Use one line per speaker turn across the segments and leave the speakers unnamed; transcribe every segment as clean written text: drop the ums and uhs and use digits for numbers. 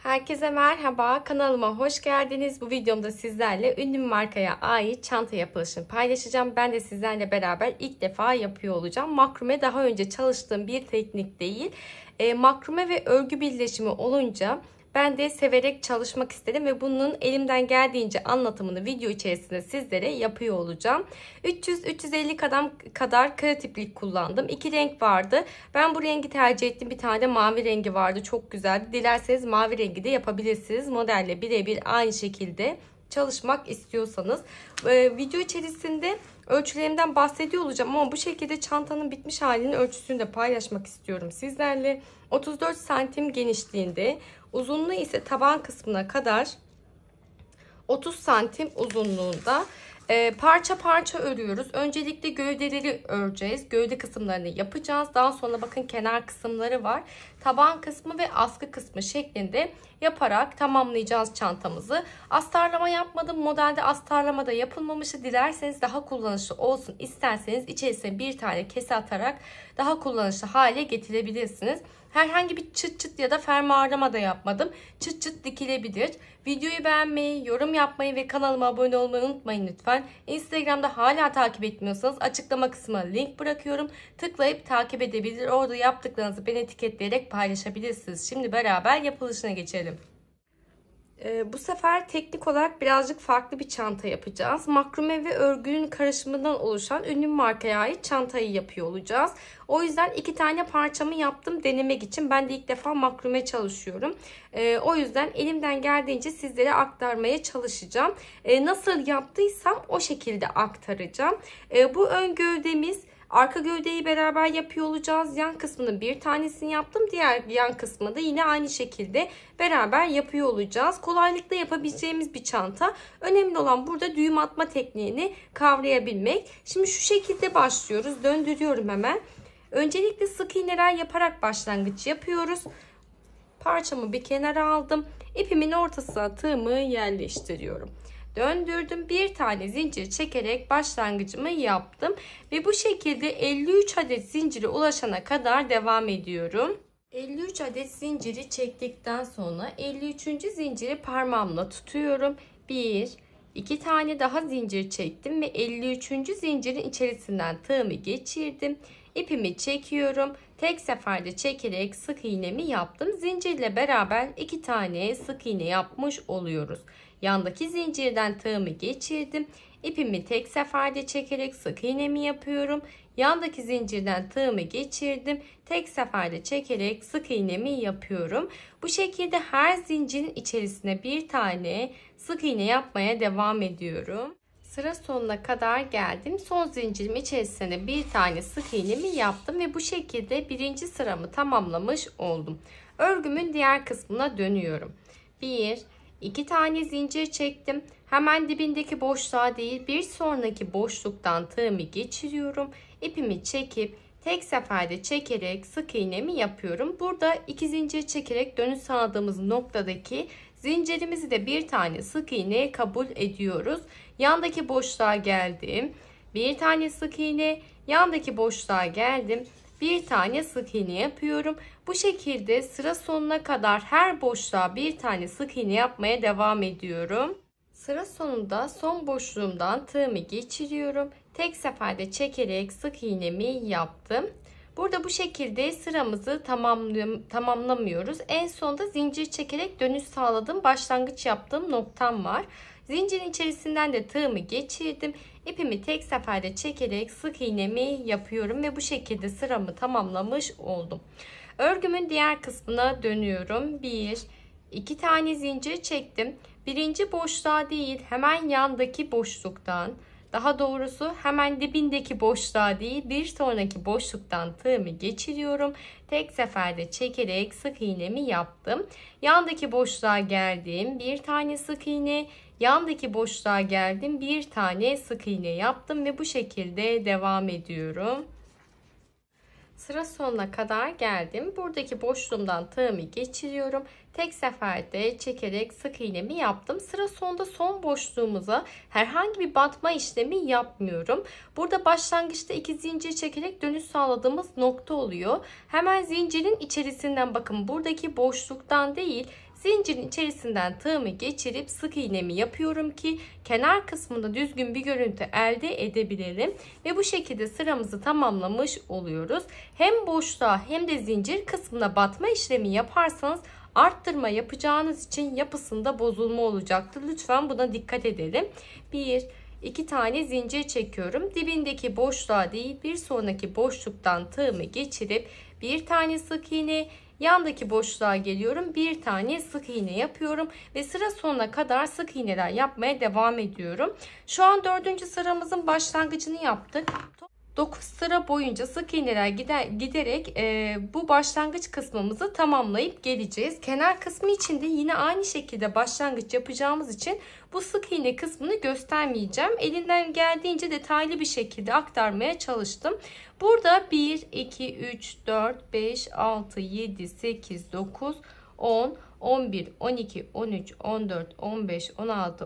Herkese merhaba, kanalıma hoş geldiniz. Bu videomda sizlerle ünlü bir markaya ait çanta yapılışını paylaşacağım. Ben de sizlerle beraber ilk defa yapıyor olacağım. Makrome daha önce çalıştığım bir teknik değil. Makrome ve örgü birleşimi olunca ben de severek çalışmak istedim ve bunun elimden geldiğince anlatımını video içerisinde sizlere yapıyor olacağım. 300-350 kadar kreatif iplik kullandım. 2 renk vardı. Ben bu rengi tercih ettim. Bir tane de mavi rengi vardı. Çok güzeldi. Dilerseniz mavi rengi de yapabilirsiniz. Modelle birebir aynı şekilde çalışmak istiyorsanız. Video içerisinde ölçülerimden bahsediyor olacağım ama bu şekilde çantanın bitmiş halinin ölçüsünü de paylaşmak istiyorum sizlerle. 34 santim genişliğinde, uzunluğu ise taban kısmına kadar 30 santim uzunluğunda. Parça parça örüyoruz. Öncelikle gövdeleri öreceğiz. Gövde kısımlarını yapacağız. Daha sonra bakın kenar kısımları var. Taban kısmı ve askı kısmı şeklinde yaparak tamamlayacağız çantamızı. Astarlama yapmadım. Modelde astarlama da yapılmamıştı. Dilerseniz daha kullanışlı olsun isterseniz içerisine bir tane kese atarak daha kullanışlı hale getirebilirsiniz. Herhangi bir çıt çıt ya da fermuarlama da yapmadım. Çıt çıt dikilebilir. Videoyu beğenmeyi, yorum yapmayı ve kanalıma abone olmayı unutmayın lütfen. Instagram'da hala takip etmiyorsanız açıklama kısmına link bırakıyorum. Tıklayıp takip edebilir. Orada yaptıklarınızı beni etiketleyerek paylaşabilirsiniz. Şimdi beraber yapılışına geçelim. Bu sefer teknik olarak birazcık farklı bir çanta yapacağız. Makrome ve örgünün karışımından oluşan ünlü bir markaya ait çantayı yapıyor olacağız. O yüzden 2 tane parçamı yaptım denemek için. Ben de ilk defa makrome çalışıyorum. O yüzden elimden geldiğince sizlere aktarmaya çalışacağım. Nasıl yaptıysam o şekilde aktaracağım. Bu ön gövdemiz. Arka gövdeyi beraber yapıyor olacağız. Yan kısmının bir tanesini yaptım. Diğer yan kısmını da yine aynı şekilde beraber yapıyor olacağız. Kolaylıkla yapabileceğimiz bir çanta. Önemli olan burada düğüm atma tekniğini kavrayabilmek. Şimdi şu şekilde başlıyoruz. Döndürüyorum hemen. Öncelikle sık iğneler yaparak başlangıç yapıyoruz. Parçamı bir kenara aldım. İpimin ortasına tığımı yerleştiriyorum. Döndürdüm. Bir tane zincir çekerek başlangıcımı yaptım. Ve bu şekilde 53 adet zincire ulaşana kadar devam ediyorum. 53 adet zinciri çektikten sonra 53. zinciri parmağımla tutuyorum. 2 tane daha zincir çektim ve 53. zincirin içerisinden tığımı geçirdim. İpimi çekiyorum. Tek seferde çekerek sık iğnemi yaptım. Zincirle beraber 2 tane sık iğne yapmış oluyoruz. Yandaki zincirden tığımı geçirdim. İpimi tek seferde çekerek sık iğnemi yapıyorum. Yandaki zincirden tığımı geçirdim. Tek seferde çekerek sık iğnemi yapıyorum. Bu şekilde her zincirin içerisine bir tane sık iğne yapmaya devam ediyorum. Sıra sonuna kadar geldim. Son zincirim içerisine bir tane sık iğnemi yaptım ve bu şekilde birinci sıramı tamamlamış oldum. Örgümün diğer kısmına dönüyorum. 2 tane zincir çektim. Hemen dibindeki boşluğa değil bir sonraki boşluktan tığımı geçiriyorum. İpimi çekip tek seferde çekerek sık iğnemi yapıyorum. Burada 2 zincir çekerek dönüş sağladığımız noktadaki zincirimizi de bir tane sık iğne kabul ediyoruz. Yandaki boşluğa geldim. Bir tane sık iğne, yandaki boşluğa geldim. Bir tane sık iğne yapıyorum. Bu şekilde sıra sonuna kadar her boşluğa bir tane sık iğne yapmaya devam ediyorum. Sıra sonunda son boşluğumdan tığımı geçiriyorum. Tek seferde çekerek sık iğnemi yaptım. Burada bu şekilde sıramızı tamamlamıyoruz. En sonunda zincir çekerek dönüş sağladığım başlangıç yaptığım noktam var. Zincirin içerisinden de tığımı geçirdim. İpimi tek seferde çekerek sık iğnemi yapıyorum ve bu şekilde sıramı tamamlamış oldum. Örgümün diğer kısmına dönüyorum. 2 tane zincir çektim. Birinci boşluğa değil hemen yandaki boşluktan, daha doğrusu hemen dibindeki boşluğa değil bir sonraki boşluktan tığımı geçiriyorum. Tek seferde çekerek sık iğnemi yaptım. Yandaki boşluğa geldim. Bir tane sık iğne. Yandaki boşluğa geldim. Bir tane sık iğne yaptım ve bu şekilde devam ediyorum. Sıra sonuna kadar geldim. Buradaki boşluğumdan tığımı geçiriyorum. Tek seferde çekerek sık iğnemi yaptım. Sıra sonunda son boşluğumuza herhangi bir batma işlemi yapmıyorum. Burada başlangıçta 2 zincir çekerek dönüş sağladığımız nokta oluyor. Hemen zincirin içerisinden bakın buradaki boşluktan değil Zincirin içerisinden tığımı geçirip sık iğnemi yapıyorum ki kenar kısmında düzgün bir görüntü elde edebilirim. Ve bu şekilde sıramızı tamamlamış oluyoruz. Hem boşluğa hem de zincir kısmına batma işlemi yaparsanız arttırma yapacağınız için yapısında bozulma olacaktır. Lütfen buna dikkat edelim. 2 tane zincir çekiyorum. Dibindeki boşluğa değil bir sonraki boşluktan tığımı geçirip bir tane sık iğne, yandaki boşluğa geliyorum. Bir tane sık iğne yapıyorum ve sıra sonuna kadar sık iğneler yapmaya devam ediyorum. Şu an 4. sıramızın başlangıcını yaptık. 9 sıra boyunca sık iğneler giderek bu başlangıç kısmımızı tamamlayıp geleceğiz. Kenar kısmı için de yine aynı şekilde başlangıç yapacağımız için bu sık iğne kısmını göstermeyeceğim. Elimden geldiğince detaylı bir şekilde aktarmaya çalıştım. Burada 1, 2, 3, 4, 5, 6, 7, 8, 9, 10, 11, 12, 13, 14, 15, 16,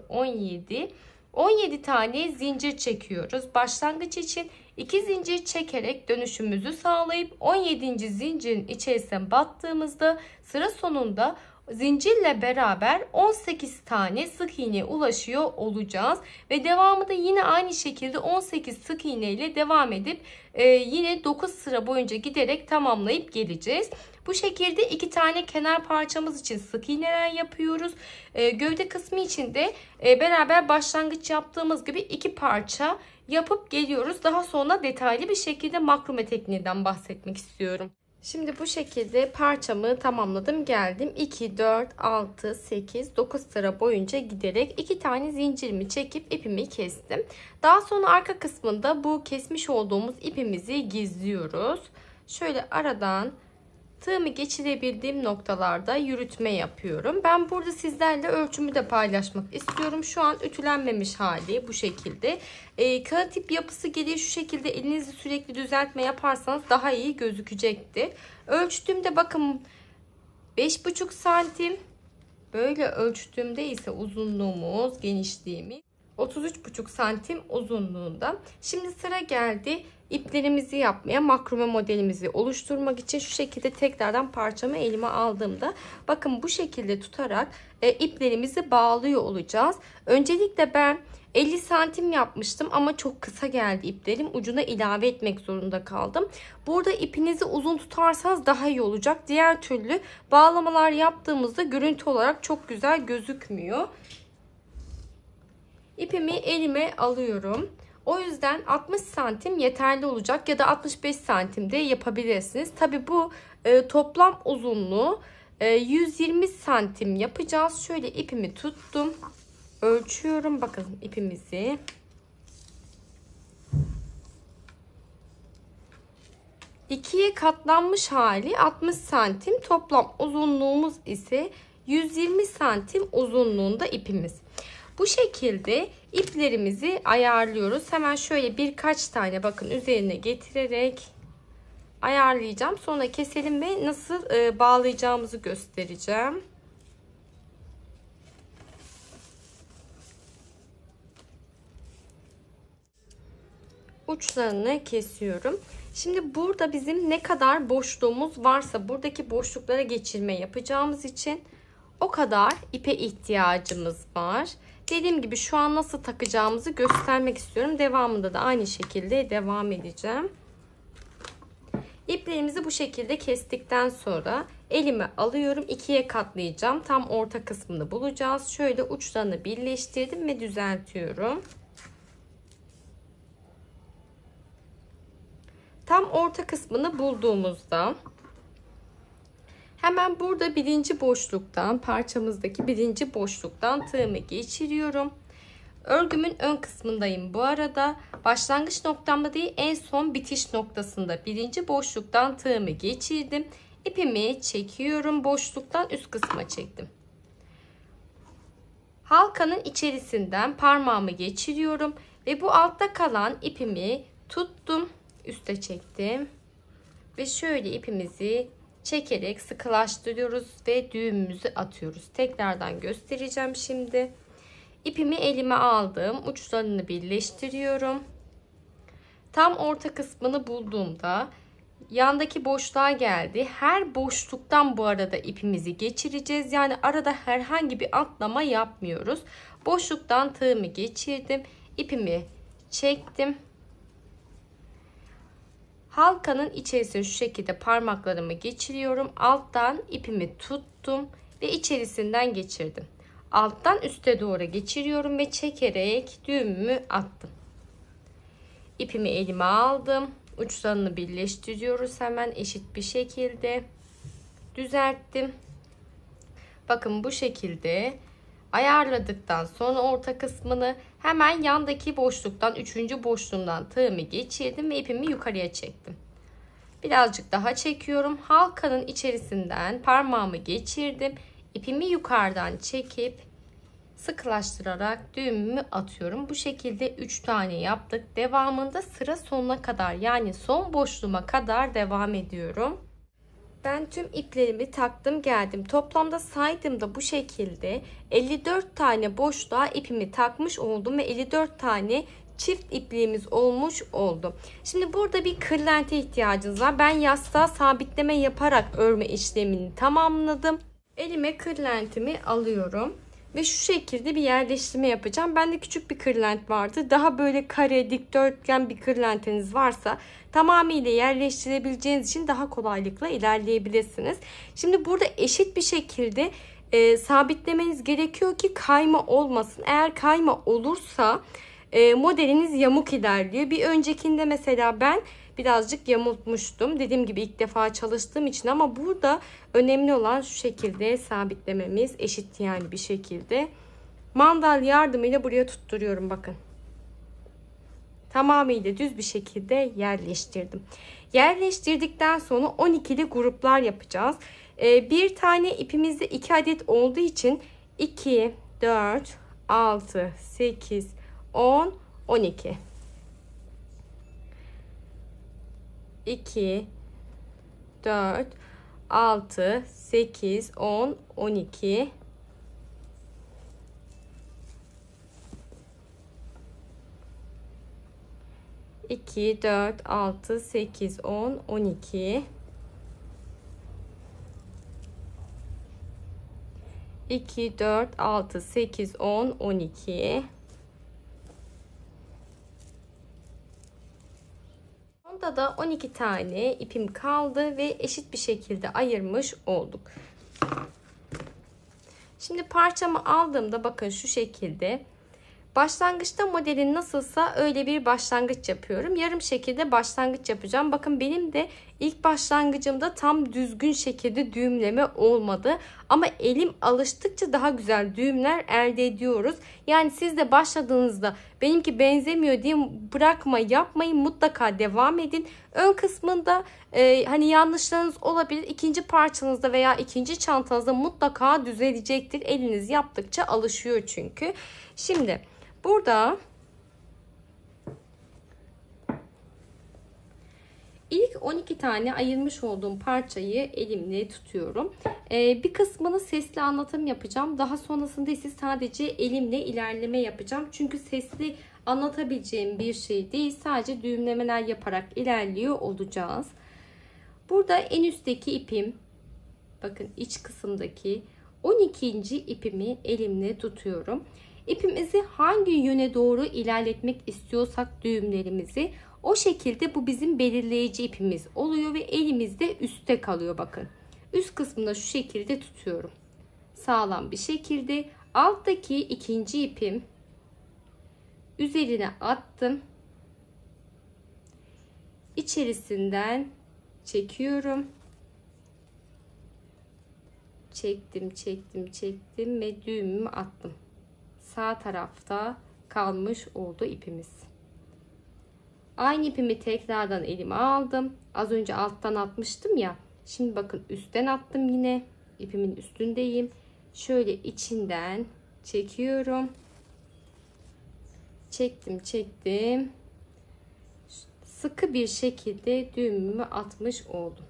17 tane zincir çekiyoruz. Başlangıç için 2 zincir çekerek dönüşümüzü sağlayıp 17. zincirin içerisine battığımızda sıra sonunda zincirle beraber 18 tane sık iğneye ulaşıyor olacağız. Ve devamı da yine aynı şekilde 18 sık iğne ile devam edip yine 9 sıra boyunca giderek tamamlayıp geleceğiz. Bu şekilde 2 tane kenar parçamız için sık iğneler yapıyoruz. Gövde kısmı için de beraber başlangıç yaptığımız gibi 2 parça yapıp geliyoruz. Daha sonra detaylı bir şekilde makrome tekniğinden bahsetmek istiyorum. Şimdi bu şekilde parçamı tamamladım geldim. 2, 4, 6, 8, 9 sıra boyunca giderek 2 tane zincirimi çekip ipimi kestim. Daha sonra arka kısmında bu kesmiş olduğumuz ipimizi gizliyoruz. Şöyle aradan tığımı geçirebildiğim noktalarda yürütme yapıyorum. Ben burada sizlerle ölçümü de paylaşmak istiyorum. Şu an ütülenmemiş hali bu şekilde. Kağıt ip yapısı gereği şu şekilde elinizi sürekli düzeltme yaparsanız daha iyi gözükecektir. Ölçtüğümde bakın 5,5 santim. Böyle ölçtüğümde ise uzunluğumuz, genişliğimiz 33,5 santim uzunluğunda. Şimdi sıra geldi iplerimizi yapmaya, makrome modelimizi oluşturmak için şu şekilde tekrardan parçamı elime aldığımda bakın bu şekilde tutarak iplerimizi bağlıyor olacağız. Öncelikle ben 50 santim yapmıştım ama çok kısa geldi iplerim. Ucuna ilave etmek zorunda kaldım. Burada ipinizi uzun tutarsanız daha iyi olacak. Diğer türlü bağlamalar yaptığımızda görüntü olarak çok güzel gözükmüyor. İpimi elime alıyorum. O yüzden 60 santim yeterli olacak ya da 65 santim de yapabilirsiniz. Tabi bu toplam uzunluğu 120 santim yapacağız. Şöyle ipimi tuttum. Ölçüyorum. Bakın ipimizi. İkiye katlanmış hali 60 santim. Toplam uzunluğumuz ise 120 santim uzunluğunda ipimiz. Bu şekilde iplerimizi ayarlıyoruz. Hemen şöyle birkaç tane bakın üzerine getirerek ayarlayacağım. Sonra keselim ve nasıl bağlayacağımızı göstereceğim. Uçlarını kesiyorum. Şimdi burada bizim ne kadar boşluğumuz varsa buradaki boşluklara geçirme yapacağımız için o kadar ipe ihtiyacımız var. Dediğim gibi şu an nasıl takacağımızı göstermek istiyorum. Devamında da aynı şekilde devam edeceğim. İplerimizi bu şekilde kestikten sonra elime alıyorum. İkiye katlayacağım. Tam orta kısmını bulacağız. Şöyle uçlarını birleştirdim ve düzeltiyorum. Tam orta kısmını bulduğumuzda hemen burada birinci boşluktan, parçamızdaki birinci boşluktan tığımı geçiriyorum. Örgümün ön kısmındayım bu arada. Başlangıç noktamda değil, en son bitiş noktasında birinci boşluktan tığımı geçirdim. İpimi çekiyorum, boşluktan üst kısma çektim. Halkanın içerisinden parmağımı geçiriyorum ve bu altta kalan ipimi tuttum, üste çektim ve şöyle ipimizi çekerek sıkılaştırıyoruz ve düğümümüzü atıyoruz. Tekrardan göstereceğim şimdi. İpimi elime aldım. Uçlarını birleştiriyorum. Tam orta kısmını bulduğumda Yandaki boşluğa geldi. Her boşluktan bu arada ipimizi geçireceğiz. Yani arada herhangi bir atlama yapmıyoruz. Boşluktan tığımı geçirdim. İpimi çektim. Halkanın içerisine şu şekilde parmaklarımı geçiriyorum. Alttan ipimi tuttum ve içerisinden geçirdim. Alttan üste doğru geçiriyorum ve çekerek düğümümü attım. İpimi elime aldım. Uçlarını birleştiriyoruz hemen eşit bir şekilde. Düzelttim. Bakın bu şekilde ayarladıktan sonra orta kısmını hemen yandaki boşluktan, 3. boşluğumdan tığımı geçirdim ve ipimi yukarıya çektim. Birazcık daha çekiyorum. Halkanın içerisinden parmağımı geçirdim. İpimi yukarıdan çekip sıkılaştırarak düğümümü atıyorum. Bu şekilde 3 tane yaptık. Devamında sıra sonuna kadar, yani son boşluğuma kadar devam ediyorum. Ben tüm iplerimi taktım geldim. Toplamda saydığımda bu şekilde 54 tane boşluğa ipimi takmış oldum ve 54 tane çift ipliğimiz olmuş oldu. Şimdi burada bir kırlente ihtiyacınız var. Ben yastığa sabitleme yaparak örme işlemini tamamladım. Elime kırlentimi alıyorum ve şu şekilde bir yerleştirme yapacağım. Bende küçük bir kırlent vardı. Daha böyle kare, dikdörtgen bir kırlentiniz varsa tamamıyla yerleştirebileceğiniz için daha kolaylıkla ilerleyebilirsiniz. Şimdi burada eşit bir şekilde sabitlemeniz gerekiyor ki kayma olmasın. Eğer kayma olursa modeliniz yamuk ilerliyor. Bir öncekinde mesela ben birazcık yamultmuştum. Dediğim gibi ilk defa çalıştığım için, ama burada önemli olan şu şekilde sabitlememiz, eşit yani bir şekilde. Mandal yardımıyla buraya tutturuyorum bakın. Tamamıyla düz bir şekilde yerleştirdim. Yerleştirdikten sonra 12'li gruplar yapacağız. Bir tane ipimizde 2 adet olduğu için 2, 4, 6, 8, 10, 12. 2, 4, 6, 8, 10, 12. 2, 4, 6, 8, 10, 12. 2, 4, 6, 8, 10, 12. Onda da 12 tane ipim kaldı ve eşit bir şekilde ayırmış olduk. Şimdi parçamı aldığımda bakın şu şekilde. Başlangıçta modelin nasılsa öyle bir başlangıç yapıyorum. Yarım şekilde başlangıç yapacağım. Bakın benim de ilk başlangıcımda tam düzgün şekilde düğümleme olmadı. Ama elim alıştıkça daha güzel düğümler elde ediyoruz. Yani siz de başladığınızda benimki benzemiyor diye bırakma yapmayın. Mutlaka devam edin. Ön kısmında hani yanlışlarınız olabilir. İkinci parçanızda veya ikinci çantanızda mutlaka düzelecektir. Eliniz yaptıkça alışıyor çünkü. Şimdi burada ilk 12 tane ayırmış olduğum parçayı elimle tutuyorum. Bir kısmını sesli anlatım yapacağım. Daha sonrasında ise sadece elimle ilerleme yapacağım. Çünkü sesli anlatabileceğim bir şey değil. Sadece düğümlemeler yaparak ilerliyor olacağız. Burada en üstteki ipim, bakın iç kısımdaki 12. ipimi elimle tutuyorum. İpimizi hangi yöne doğru ilerletmek istiyorsak düğümlerimizi, o şekilde bu bizim belirleyici ipimiz oluyor ve elimizde üstte kalıyor bakın. Üst kısmında şu şekilde tutuyorum. Sağlam bir şekilde alttaki ikinci ipim üzerine attım. İçerisinden çekiyorum. Çektim, çektim, çektim ve düğümümü attım. Sağ tarafta kalmış oldu ipimiz. Aynı ipimi tekrardan elime aldım. Az önce alttan atmıştım ya. Şimdi bakın üstten attım yine. İpimin üstündeyim. Şöyle içinden çekiyorum. Çektim, çektim. Sıkı bir şekilde düğümümü atmış oldum.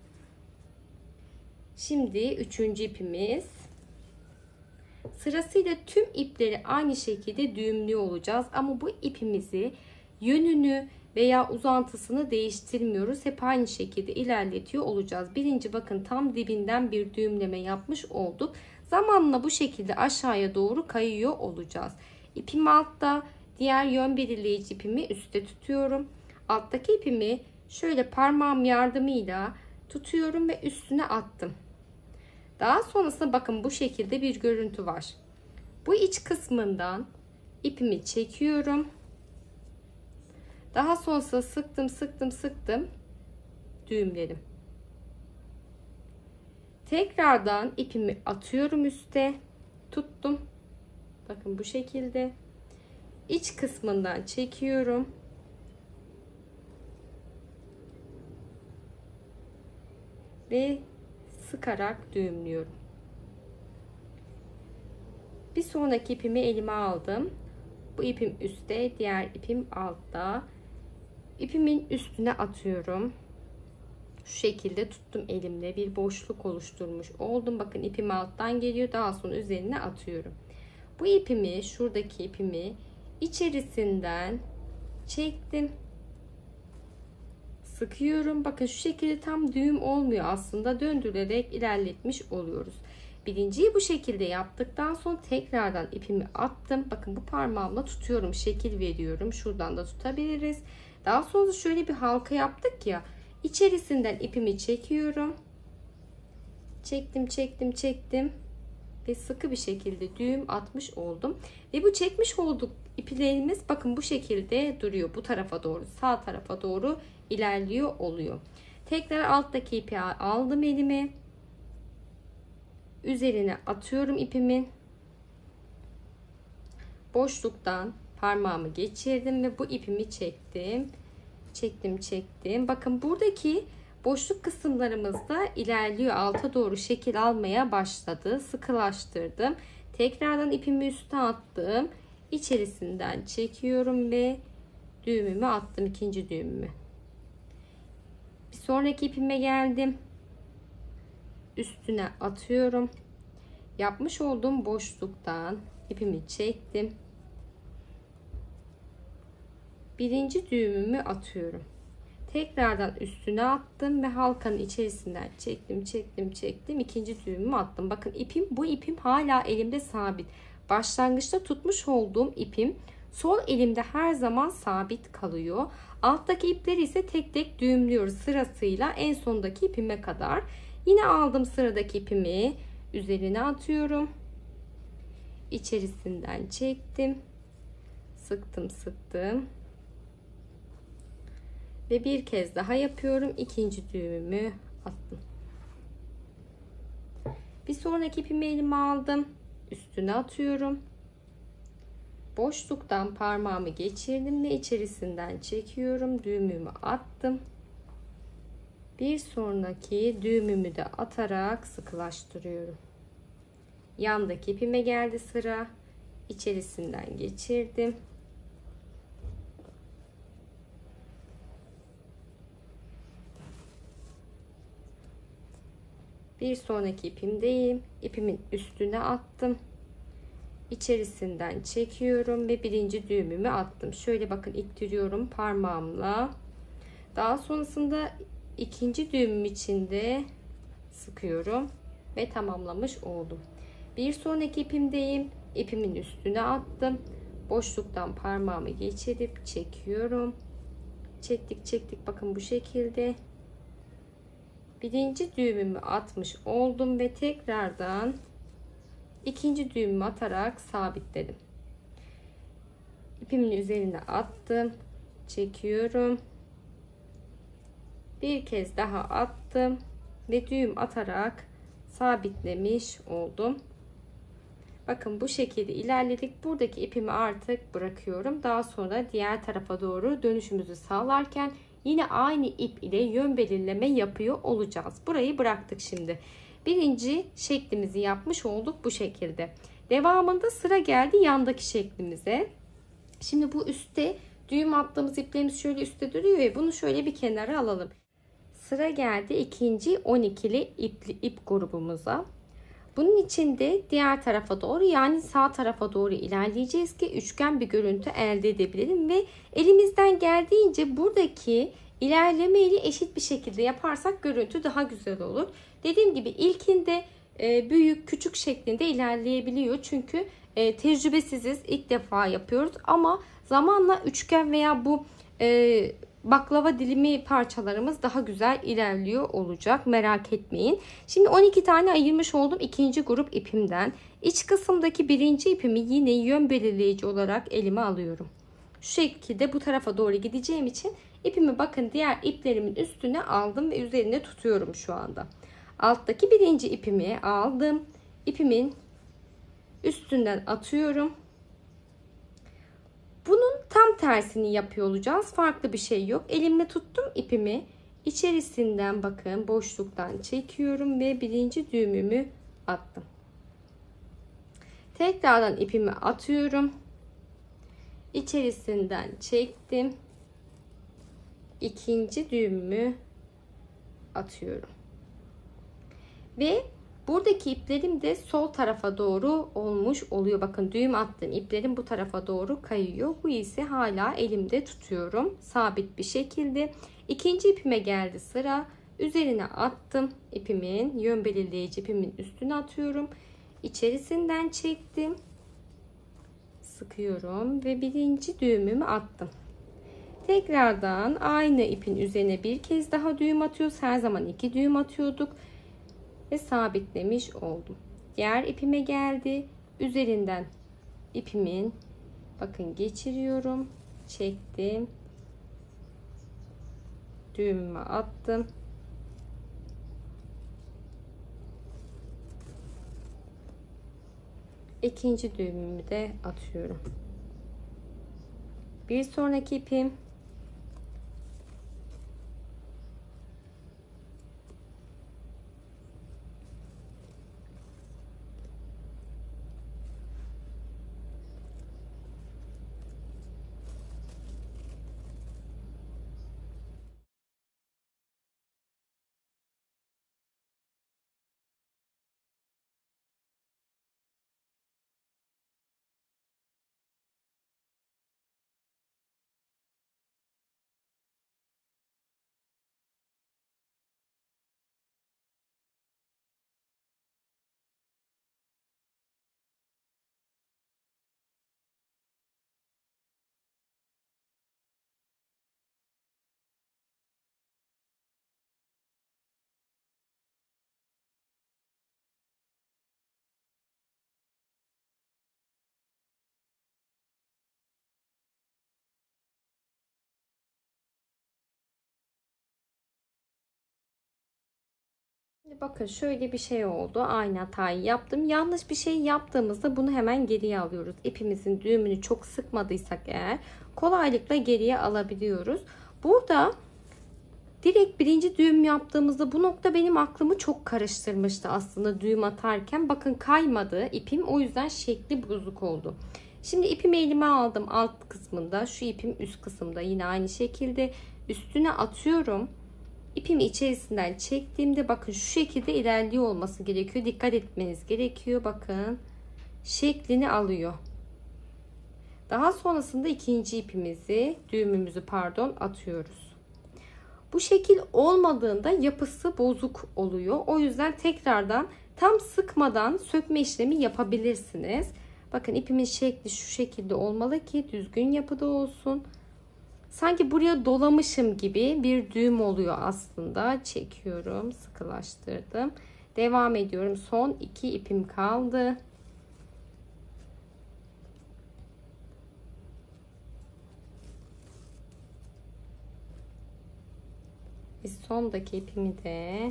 Şimdi üçüncü ipimiz. Sırasıyla tüm ipleri aynı şekilde düğümlüyor olacağız. Ama bu ipimizi, yönünü veya uzantısını değiştirmiyoruz. Hep aynı şekilde ilerletiyor olacağız. Birinci bakın tam dibinden bir düğümleme yapmış olduk. Zamanla bu şekilde aşağıya doğru kayıyor olacağız. İpim altta, diğer yön belirleyici ipimi üstte tutuyorum. Alttaki ipimi şöyle parmağım yardımıyla tutuyorum ve üstüne attım. Daha sonrasında bakın bu şekilde bir görüntü var. Bu iç kısmından ipimi çekiyorum. Daha sonrasında sıktım düğümledim. Tekrardan ipimi atıyorum üste, tuttum. Bakın bu şekilde iç kısmından çekiyorum. Ve sıkarak düğümlüyorum. Bir sonraki ipimi elime aldım. Bu ipim üstte, diğer ipim altta. İpimin üstüne atıyorum. Şu şekilde tuttum elimle, bir boşluk oluşturmuş oldum. Bakın ipim alttan geliyor, daha sonra üzerine atıyorum. Bu ipimi, şuradaki ipimi içerisinden çektim, sıkıyorum. Bakın şu şekilde tam düğüm olmuyor aslında, döndürerek ilerletmiş oluyoruz. Birinciyi bu şekilde yaptıktan sonra tekrardan ipimi attım. Bakın bu parmağımla tutuyorum, şekil veriyorum. Şuradan da tutabiliriz. Daha sonra şöyle bir halka yaptık ya. İçerisinden ipimi çekiyorum. Çektim ve sıkı bir şekilde düğüm atmış oldum. Ve bu çekmiş olduk iplerimiz bakın bu şekilde duruyor. Bu tarafa doğru, sağ tarafa doğru ilerliyor oluyor. Tekrar alttaki ipi aldım elime. Üzerine atıyorum ipimin. Boşluktan parmağımı geçirdim ve bu ipimi çektim. Çektim. Bakın buradaki boşluk kısımlarımız da ilerliyor. Alta doğru şekil almaya başladı. Sıkılaştırdım. Tekrardan ipimi üstüne attım. İçerisinden çekiyorum ve düğümümü attım. İkinci düğümümü. Bir sonraki ipime geldim. Üstüne atıyorum. Yapmış olduğum boşluktan ipimi çektim. Birinci düğümümü atıyorum. Tekrardan üstüne attım ve halkanın içerisinden çektim. İkinci düğümümü attım. Bakın bu ipim hala elimde sabit. Başlangıçta tutmuş olduğum ipim sol elimde her zaman sabit kalıyor. Alttaki ipleri ise tek tek düğümlüyoruz sırasıyla en sondaki ipime kadar. Yine aldım sıradaki ipimi, üzerine atıyorum. İçerisinden çektim. Sıktım. Ve bir kez daha yapıyorum. İkinci düğümümü attım. Bir sonraki ipimi elime aldım. Üstüne atıyorum. Boşluktan parmağımı geçirdim ve içerisinden çekiyorum. Düğümümü attım. Bir sonraki düğümümü de atarak sıkılaştırıyorum. Yandaki ipime geldi sıra. İçerisinden geçirdim. Bir sonraki ipimdeyim. İpimin üstüne attım. İçerisinden çekiyorum ve birinci düğümümü attım. Şöyle bakın ittiriyorum parmağımla. Daha sonrasında ikinci düğümüm içinde sıkıyorum ve tamamlamış oldum. Bir sonraki ipimdeyim. İpimin üstüne attım. Boşluktan parmağımı geçirip çekiyorum. Çektik. Bakın bu şekilde. Birinci düğümümü atmış oldum ve tekrardan ikinci düğümümü atarak sabitledim. İpimin üzerine attım. Çekiyorum. Bir kez daha attım ve düğüm atarak sabitlemiş oldum. Bakın bu şekilde ilerledik. Buradaki ipimi artık bırakıyorum. Daha sonra diğer tarafa doğru dönüşümüzü sağlarken yine aynı ip ile yön belirleme yapıyor olacağız. Burayı bıraktık şimdi. Birinci şeklimizi yapmış olduk bu şekilde. Devamında sıra geldi yandaki şeklimize. Şimdi bu üstte düğüm attığımız iplerimiz şöyle üstte duruyor ya, bunu şöyle bir kenara alalım. Sıra geldi ikinci 12'li ip grubumuza. Bunun için de diğer tarafa doğru, yani sağ tarafa doğru ilerleyeceğiz ki üçgen bir görüntü elde edebilelim ve elimizden geldiğince buradaki ilerlemeyi eşit bir şekilde yaparsak görüntü daha güzel olur. Dediğim gibi ilkinde büyük küçük şeklinde ilerleyebiliyor çünkü tecrübesiziz, ilk defa yapıyoruz, ama zamanla üçgen veya bu baklava dilimi parçalarımız daha güzel ilerliyor olacak, merak etmeyin. Şimdi 12 tane ayırmış oldum ikinci grup ipimden. İç kısımdaki birinci ipimi yine yön belirleyici olarak elime alıyorum. Şu şekilde bu tarafa doğru gideceğim için ipimi bakın diğer iplerimin üstüne aldım ve üzerine tutuyorum şu anda. Alttaki birinci ipimi aldım. İpimin üstünden atıyorum. Bunun tam tersini yapıyor olacağız. Farklı bir şey yok. Elimle tuttum ipimi. İçerisinden bakın boşluktan çekiyorum ve birinci düğümümü attım. Tekrardan ipimi atıyorum. İçerisinden çektim. İkinci düğümümü atıyorum. Ve buradaki iplerim de sol tarafa doğru olmuş oluyor. Bakın düğüm attığım iplerim bu tarafa doğru kayıyor. Bu ise hala elimde tutuyorum. Sabit bir şekilde. İkinci ipime geldi sıra. Üzerine attım. İpimin yön belirleyici ipimin üstüne atıyorum. İçerisinden çektim. Sıkıyorum ve birinci düğümümü attım. Tekrardan aynı ipin üzerine bir kez daha düğüm atıyoruz. Her zaman 2 düğüm atıyorduk. Ve sabitlemiş oldum. Diğer ipime geldi. Üzerinden ipimin bakın geçiriyorum. Çektim. Düğümümü attım. İkinci düğümümü de atıyorum. Bir sonraki ipim. Bakın şöyle bir şey oldu. Aynı hatayı yaptım. Yanlış bir şey yaptığımızda bunu hemen geriye alıyoruz. İpimizin düğümünü çok sıkmadıysak eğer kolaylıkla geriye alabiliyoruz. Burada direkt birinci düğüm yaptığımızda bu nokta benim aklımı çok karıştırmıştı aslında düğüm atarken. Bakın kaymadı ipim, o yüzden şekli bozuk oldu. Şimdi ipimi elime aldım alt kısmında. Şu ipim üst kısımda yine aynı şekilde üstüne atıyorum. İpimi içerisinden çektiğimde bakın şu şekilde ilerliyor olması gerekiyor. Dikkat etmeniz gerekiyor. Bakın şeklini alıyor. Daha sonrasında ikinci ipimizi, düğümümüzü pardon, atıyoruz. Bu şekil olmadığında yapısı bozuk oluyor. O yüzden tekrardan tam sıkmadan sökme işlemi yapabilirsiniz. Bakın ipimin şekli şu şekilde olmalı ki düzgün yapıda olsun. Sanki buraya dolamışım gibi bir düğüm oluyor aslında. Çekiyorum, sıkılaştırdım. Devam ediyorum. Son 2 ipim kaldı. Bir sondaki ipimi de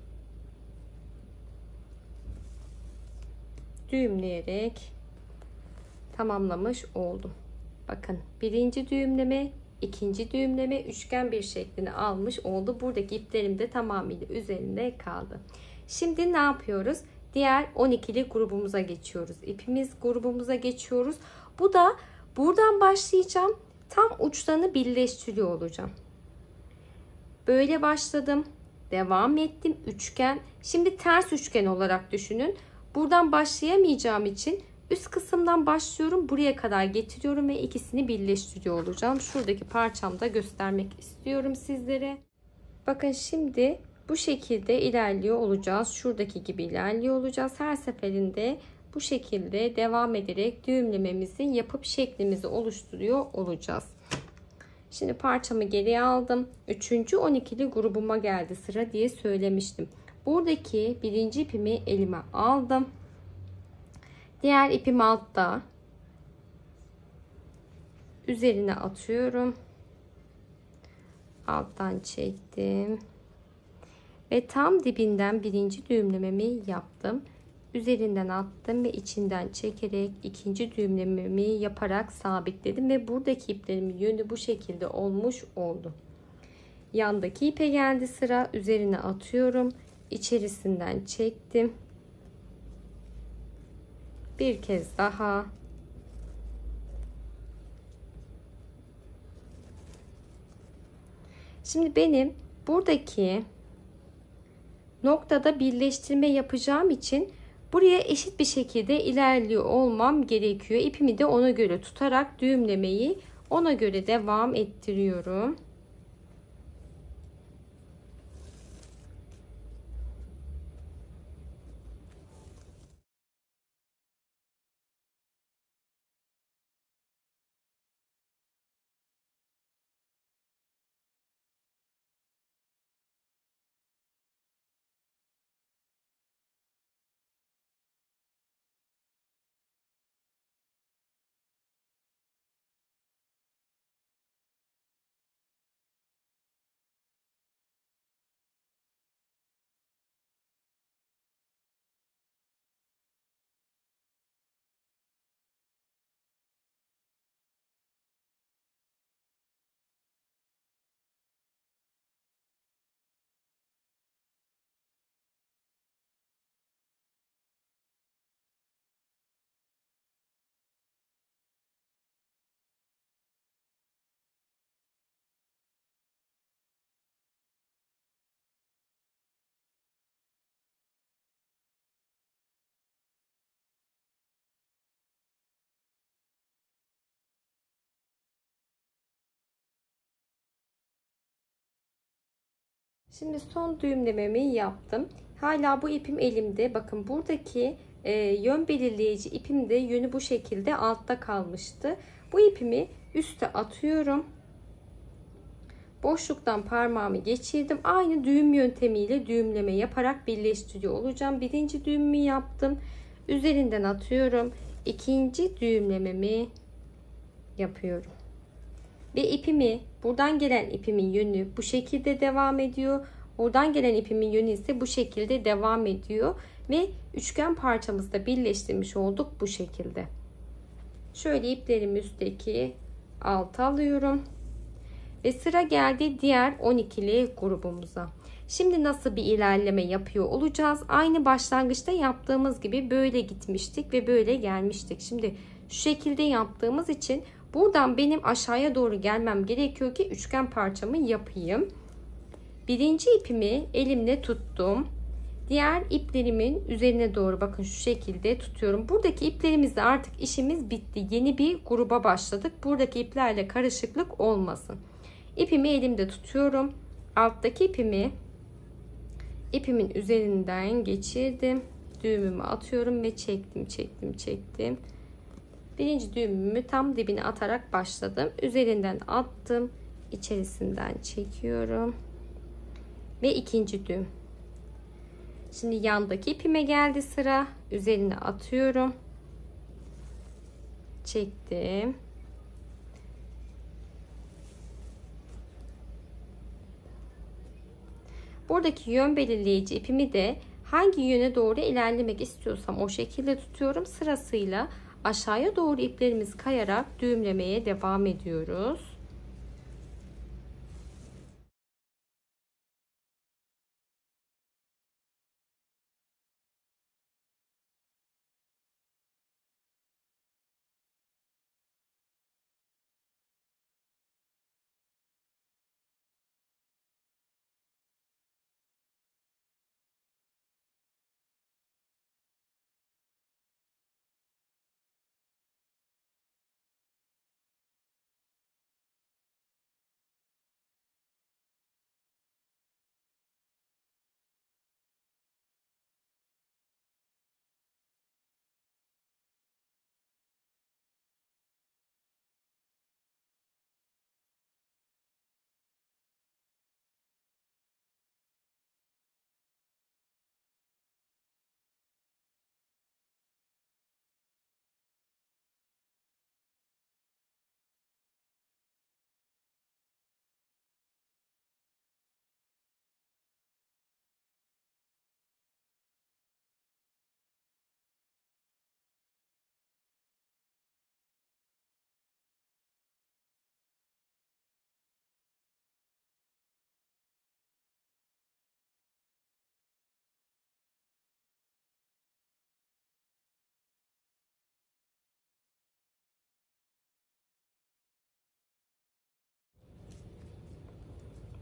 düğümleyerek tamamlamış oldum. Bakın birinci düğümleme, ikinci düğümleme üçgen bir şeklini almış oldu. Buradaki iplerim de tamamıyla üzerinde kaldı. Şimdi ne yapıyoruz? Diğer 12'li grubumuza geçiyoruz. İpimiz grubumuza geçiyoruz. Bu da buradan başlayacağım. Tam uçlarını birleştiriyor olacağım. Böyle başladım. Devam ettim. Üçgen. Şimdi ters üçgen olarak düşünün. buradan başlayamayacağım için üst kısımdan başlıyorum. Buraya kadar getiriyorum ve ikisini birleştiriyor olacağım. Şuradaki parçamda göstermek istiyorum sizlere. Bakın şimdi bu şekilde ilerliyor olacağız. Şuradaki gibi ilerliyor olacağız. Her seferinde bu şekilde devam ederek düğümlememizi yapıp şeklimizi oluşturuyor olacağız. Şimdi parçamı geriye aldım. 3. 12'li grubuma geldi sıra diye söylemiştim. Buradaki birinci ipimi elime aldım. Diğer ipim altta. Üzerine atıyorum. Alttan çektim. Ve tam dibinden birinci düğümlememi yaptım. Üzerinden attım ve içinden çekerek ikinci düğümlememi yaparak sabitledim ve buradaki iplerimin yönü bu şekilde olmuş oldu. Yandaki ipe geldi sıra. Üzerine atıyorum. İçerisinden çektim. Bir kez daha. Şimdi benim buradaki noktada birleştirme yapacağım için buraya eşit bir şekilde ilerliyor olmam gerekiyor. İpimi de ona göre tutarak düğümlemeyi ona göre devam ettiriyorum. Şimdi son düğümlememi yaptım. Hala bu ipim elimde. Bakın buradaki yön belirleyici ipim de yönü bu şekilde altta kalmıştı. Bu ipimi üste atıyorum. Boşluktan parmağımı geçirdim. Aynı düğüm yöntemiyle düğümleme yaparak birleştiriyor olacağım. Birinci düğümümü yaptım. Üzerinden atıyorum. İkinci düğümlememi yapıyorum. Ve ipimi, buradan gelen ipimin yönü bu şekilde devam ediyor. Oradan gelen ipimin yönü ise bu şekilde devam ediyor. Ve üçgen parçamızı da birleştirmiş olduk bu şekilde. Şöyle iplerimi üstteki alta alıyorum. Ve sıra geldi diğer 12'li grubumuza. Şimdi nasıl bir ilerleme yapıyor olacağız? Aynı başlangıçta yaptığımız gibi böyle gitmiştik ve böyle gelmiştik. Şimdi şu şekilde yaptığımız için buradan benim aşağıya doğru gelmem gerekiyor ki üçgen parçamı yapayım. Birinci ipimi elimle tuttum. Diğer iplerimin üzerine doğru bakın şu şekilde tutuyorum. Buradaki iplerimizle artık işimiz bitti. Yeni bir gruba başladık. Buradaki iplerle karışıklık olmasın. İpimi elimde tutuyorum. Alttaki ipimi ipimin üzerinden geçirdim. Düğümümü atıyorum ve çektim. Birinci düğümümü tam dibine atarak başladım. Üzerinden attım. İçerisinden çekiyorum. Ve ikinci düğüm. Şimdi yandaki ipime geldi sıra. Üzerine atıyorum. Çektim. Buradaki yön belirleyici ipimi de hangi yöne doğru ilerlemek istiyorsam o şekilde tutuyorum. Sırasıyla aşağıya doğru iplerimiz kayarak düğümlemeye devam ediyoruz.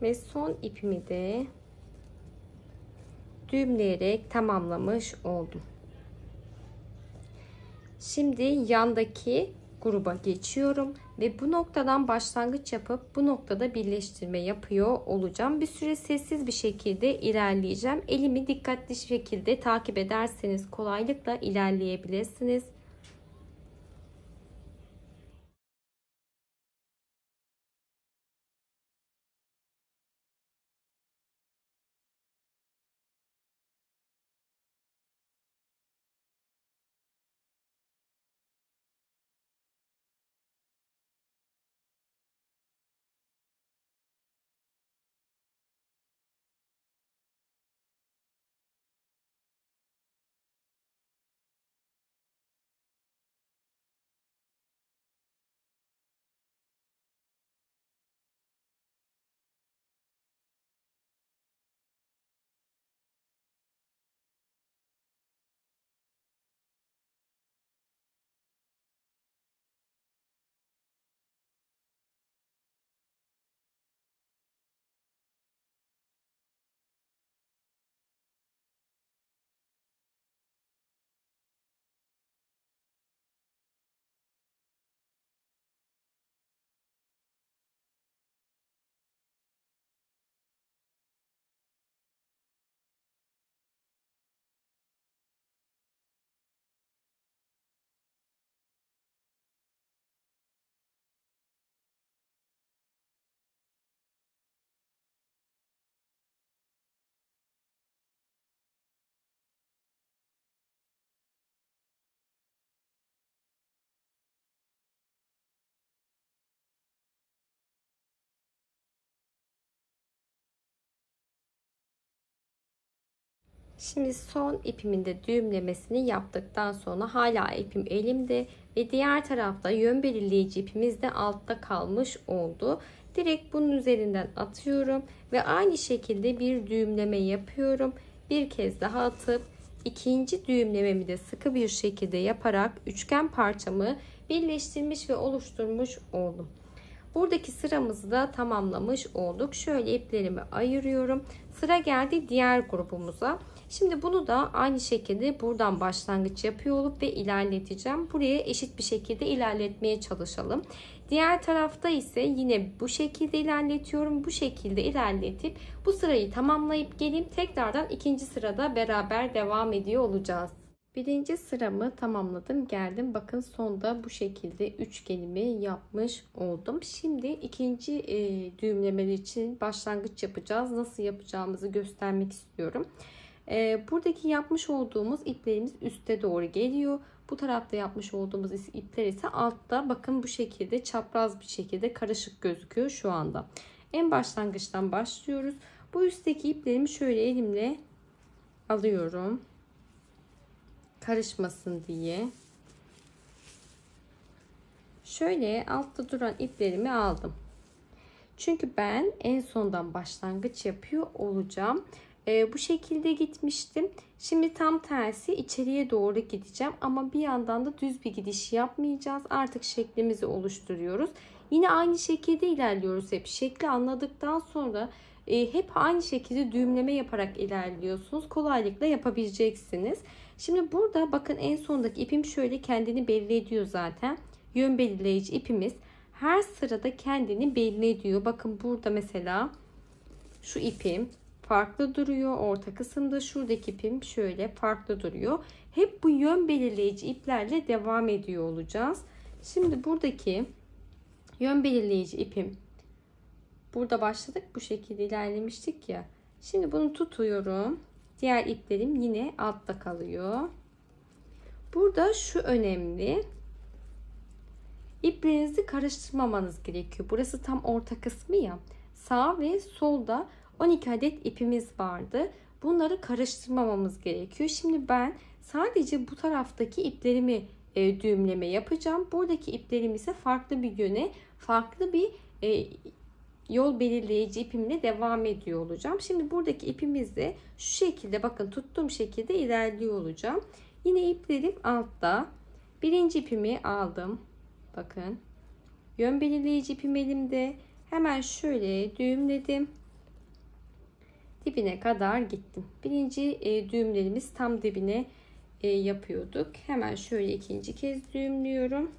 Ve son ipimi de düğümleyerek tamamlamış oldum. Şimdi yandaki gruba geçiyorum ve bu noktadan başlangıç yapıp bu noktada birleştirme yapıyor olacağım. Bir süre sessiz bir şekilde ilerleyeceğim. Elimi dikkatli şekilde takip ederseniz kolaylıkla ilerleyebilirsiniz. Şimdi son ipimin de düğümlemesini yaptıktan sonra hala ipim elimde ve diğer tarafta yön belirleyici ipimiz de altta kalmış oldu. Direkt bunun üzerinden atıyorum ve aynı şekilde bir düğümleme yapıyorum. Bir kez daha atıp ikinci düğümlememi de sıkı bir şekilde yaparak üçgen parçamı birleştirmiş ve oluşturmuş oldum. Buradaki sıramızı da tamamlamış olduk. Şöyle iplerimi ayırıyorum. Sıra geldi diğer grubumuza. Şimdi bunu da aynı şekilde buradan başlangıç yapıyor olup ve ilerleteceğim. Buraya eşit bir şekilde ilerletmeye çalışalım. Diğer tarafta ise yine bu şekilde ilerletiyorum. Bu şekilde ilerletip bu sırayı tamamlayıp geleyim. Tekrardan ikinci sırada beraber devam ediyor olacağız. Birinci sıramı tamamladım, geldim. Bakın sonda bu şekilde üçgenimi yapmış oldum. Şimdi ikinci düğümlemeler için başlangıç yapacağız. Nasıl yapacağımızı göstermek istiyorum. Buradaki yapmış olduğumuz iplerimiz üste doğru geliyor. Bu tarafta yapmış olduğumuz ipler ise altta. Bakın bu şekilde çapraz bir şekilde karışık gözüküyor şu anda. En başlangıçtan başlıyoruz. Bu üstteki iplerimi şöyle elimle alıyorum. Karışmasın diye. Şöyle altta duran iplerimi aldım. Çünkü ben en sondan başlangıç yapıyor olacağım. Bu şekilde gitmiştim. Şimdi tam tersi içeriye doğru gideceğim. Ama bir yandan da düz bir gidiş yapmayacağız. Artık şeklimizi oluşturuyoruz. Yine aynı şekilde ilerliyoruz hep. Şekli anladıktan sonra hep aynı şekilde düğümleme yaparak ilerliyorsunuz. Kolaylıkla yapabileceksiniz. Şimdi burada bakın en sondaki ipim şöyle kendini belli ediyor zaten. Yön belirleyici ipimiz her sırada kendini belli ediyor. Bakın burada mesela şu ipim farklı duruyor. Orta kısımda şuradaki ipim şöyle farklı duruyor. Hep bu yön belirleyici iplerle devam ediyor olacağız. Şimdi buradaki yön belirleyici ipim, burada başladık, bu şekilde ilerlemiştik ya. Şimdi bunu tutuyorum. Diğer iplerim yine altta kalıyor. Burada şu önemli. İplerinizi karıştırmamanız gerekiyor. Burası tam orta kısmı ya. Sağ ve solda 12 adet ipimiz vardı. Bunları karıştırmamamız gerekiyor. Şimdi ben sadece bu taraftaki iplerimi düğümleme yapacağım. Buradaki iplerim ise farklı bir yöne, farklı bir yol belirleyici ipimle devam ediyor olacağım. Şimdi buradaki ipimizde şu şekilde bakın tuttuğum şekilde ilerliyor olacağım. Yine iplerim altta. Birinci ipimi aldım. Bakın. Yön belirleyici ipim elimde. Hemen şöyle düğümledim. dibine kadar gittim. Birinci düğümlerimiz tam dibine yapıyorduk. Hemen şöyle ikinci kez düğümlüyorum.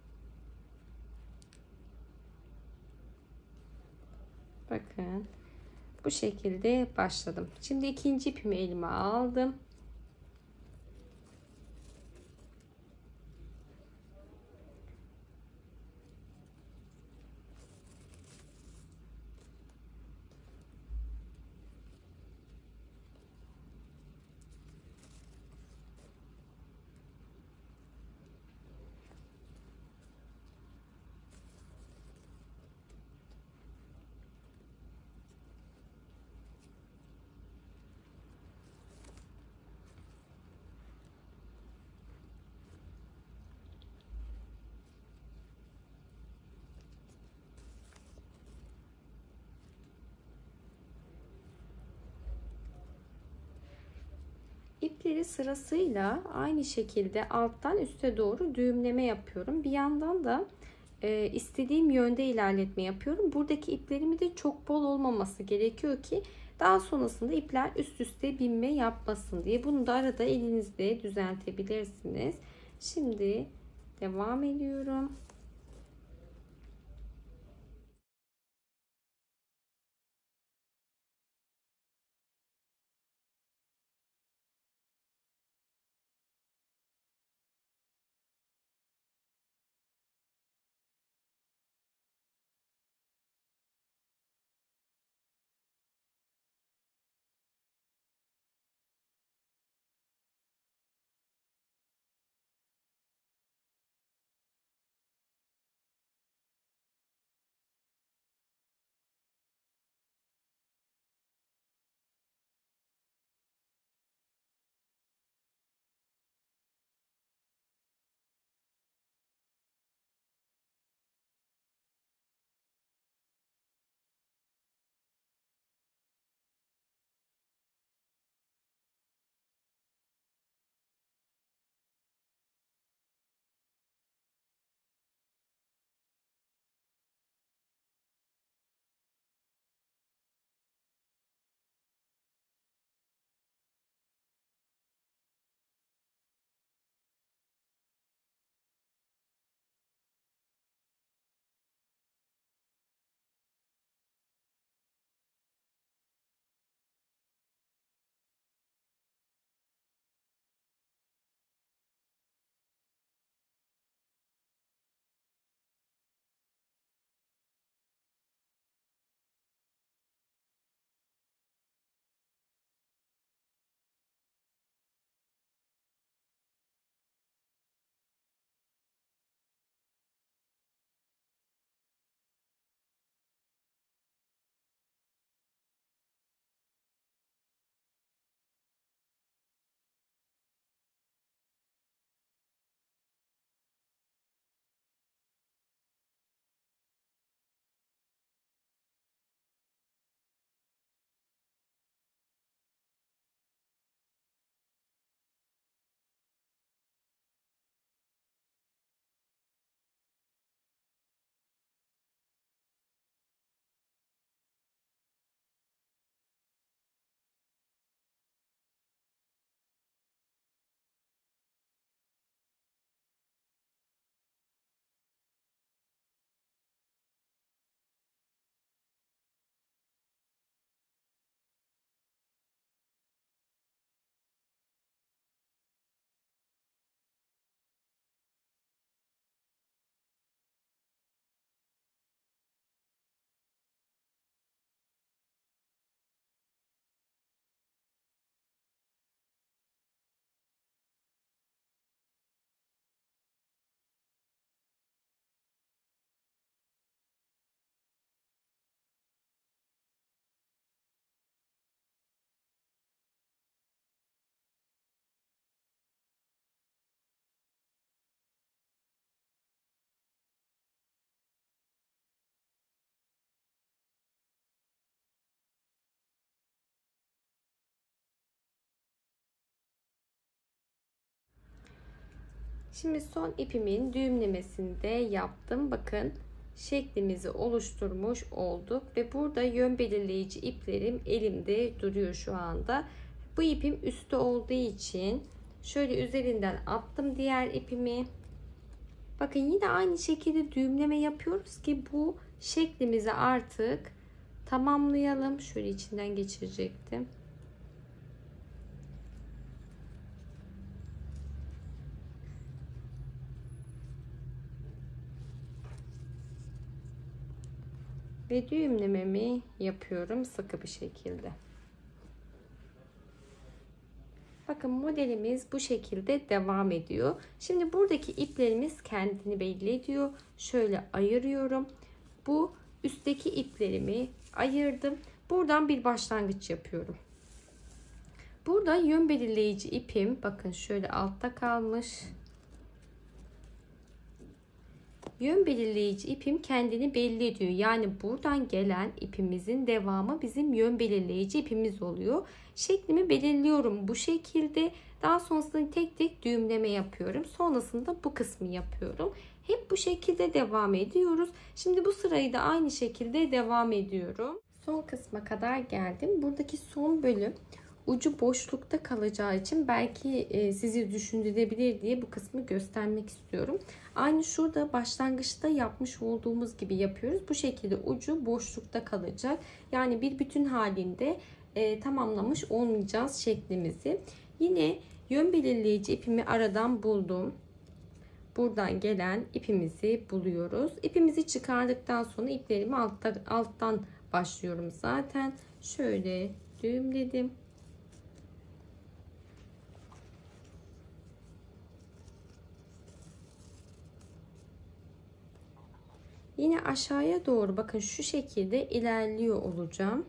Bakın bu şekilde başladım. Şimdi ikinci ipimi elime aldım. İpleri sırasıyla aynı şekilde alttan üste doğru düğümleme yapıyorum. Bir yandan da istediğim yönde ilerletme yapıyorum. Buradaki iplerimi de çok bol olmaması gerekiyor ki daha sonrasında ipler üst üste binme yapmasın diye. Bunu da arada elinizde düzeltebilirsiniz. Şimdi devam ediyorum. Şimdi son ipimin düğümlemesini de yaptım. Bakın şeklimizi oluşturmuş olduk ve burada yön belirleyici iplerim elimde duruyor şu anda. Bu ipim üstte olduğu için şöyle üzerinden attım diğer ipimi. Bakın yine aynı şekilde düğümleme yapıyoruz ki bu şeklimizi artık tamamlayalım. Şöyle içinden geçirecektim. Ve düğümlememi yapıyorum sıkı bir şekilde. Bakın modelimiz bu şekilde devam ediyor. Şimdi buradaki iplerimiz kendini belli ediyor. Şöyle ayırıyorum. Bu üstteki iplerimi ayırdım. Buradan bir başlangıç yapıyorum. Burada yön belirleyici ipim bakın şöyle altta kalmış. Yön belirleyici ipim kendini belli ediyor. Yani buradan gelen ipimizin devamı bizim yön belirleyici ipimiz oluyor. Şeklimi belirliyorum bu şekilde. Daha sonrasında tek tek düğümleme yapıyorum. Sonrasında bu kısmı yapıyorum. Hep bu şekilde devam ediyoruz. Şimdi bu sırayı da aynı şekilde devam ediyorum. Son kısma kadar geldim. Buradaki son bölüm ucu boşlukta kalacağı için belki sizi düşündürebilir diye bu kısmı göstermek istiyorum. Aynı şurada başlangıçta yapmış olduğumuz gibi yapıyoruz. Bu şekilde ucu boşlukta kalacak. Yani bir bütün halinde tamamlamış olmayacağız şeklimizi. Yine yön belirleyici ipimi aradan buldum. Buradan gelen ipimizi buluyoruz. İpimizi çıkardıktan sonra iplerimi alttan başlıyorum zaten. Şöyle düğümledim. Yine aşağıya doğru bakın şu şekilde ilerliyor olacağım.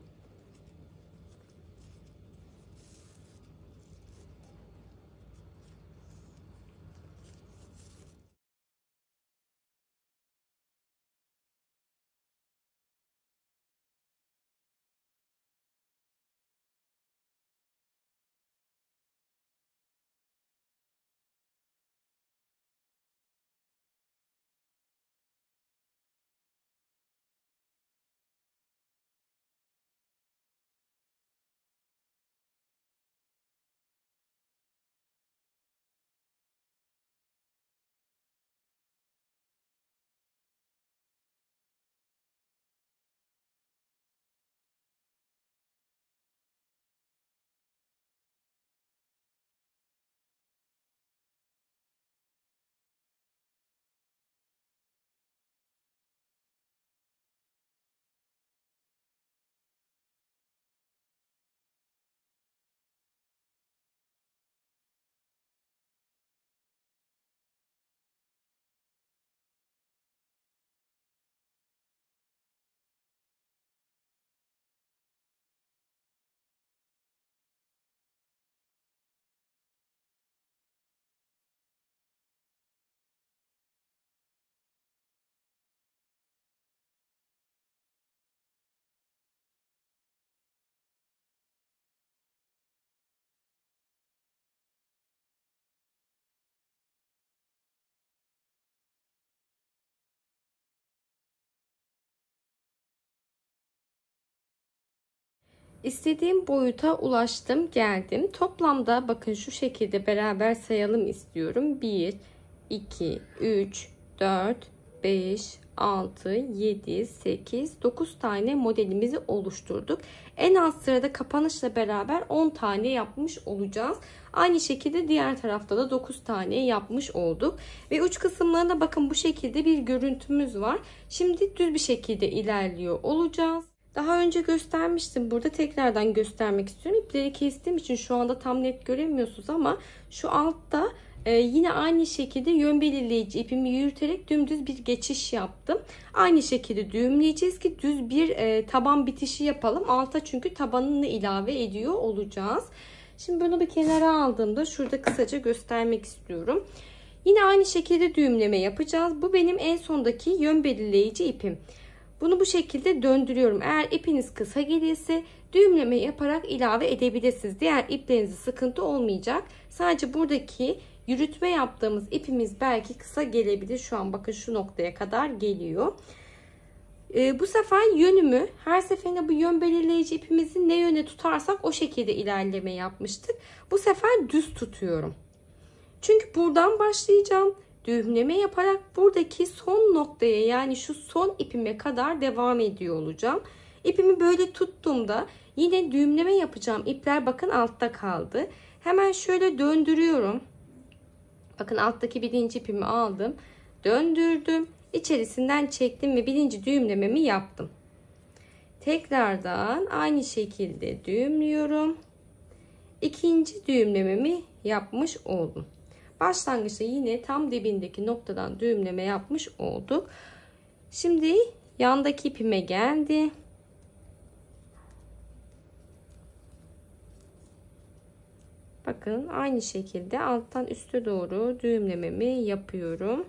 İstediğim boyuta ulaştım, geldim. Toplamda bakın şu şekilde beraber sayalım istiyorum. 1, 2, 3, 4, 5, 6, 7, 8, 9 tane modelimizi oluşturduk. En alt sırada kapanışla beraber 10 tane yapmış olacağız. Aynı şekilde diğer tarafta da 9 tane yapmış olduk. Ve uç kısımlarında bakın bu şekilde bir görüntümüz var. Şimdi düz bir şekilde ilerliyor olacağız. Daha önce göstermiştim. Burada tekrardan göstermek istiyorum. İpleri kestiğim için şu anda tam net göremiyorsunuz ama şu altta yine aynı şekilde yön belirleyici ipimi yürüterek dümdüz bir geçiş yaptım. Aynı şekilde düğümleyeceğiz ki düz bir taban bitişi yapalım. Alta çünkü tabanını ilave ediyor olacağız. Şimdi bunu bir kenara aldığımda şurada kısaca göstermek istiyorum. Yine aynı şekilde düğümleme yapacağız. Bu benim en sondaki yön belirleyici ipim. Bunu bu şekilde döndürüyorum. Eğer ipiniz kısa gelirse düğümleme yaparak ilave edebilirsiniz. Diğer iplerinizde sıkıntı olmayacak. Sadece buradaki yürütme yaptığımız ipimiz belki kısa gelebilir. Şu an bakın şu noktaya kadar geliyor. Bu sefer yönümü her seferinde bu yön belirleyici ipimizi ne yöne tutarsak o şekilde ilerleme yapmıştık. Bu sefer düz tutuyorum. Çünkü buradan başlayacağım. Düğümleme yaparak buradaki son noktaya, yani şu son ipime kadar devam ediyor olacağım. İpimi böyle tuttuğumda yine düğümleme yapacağım. İpler bakın altta kaldı. Hemen şöyle döndürüyorum. Bakın alttaki birinci ipimi aldım. Döndürdüm. İçerisinden çektim ve birinci düğümlememi yaptım. Tekrardan aynı şekilde düğümlüyorum. İkinci düğümlememi yapmış oldum. Başlangıçta yine tam dibindeki noktadan düğümleme yapmış olduk. Şimdi yandaki ipime geldi. Bakın aynı şekilde alttan üste doğru düğümlememi yapıyorum.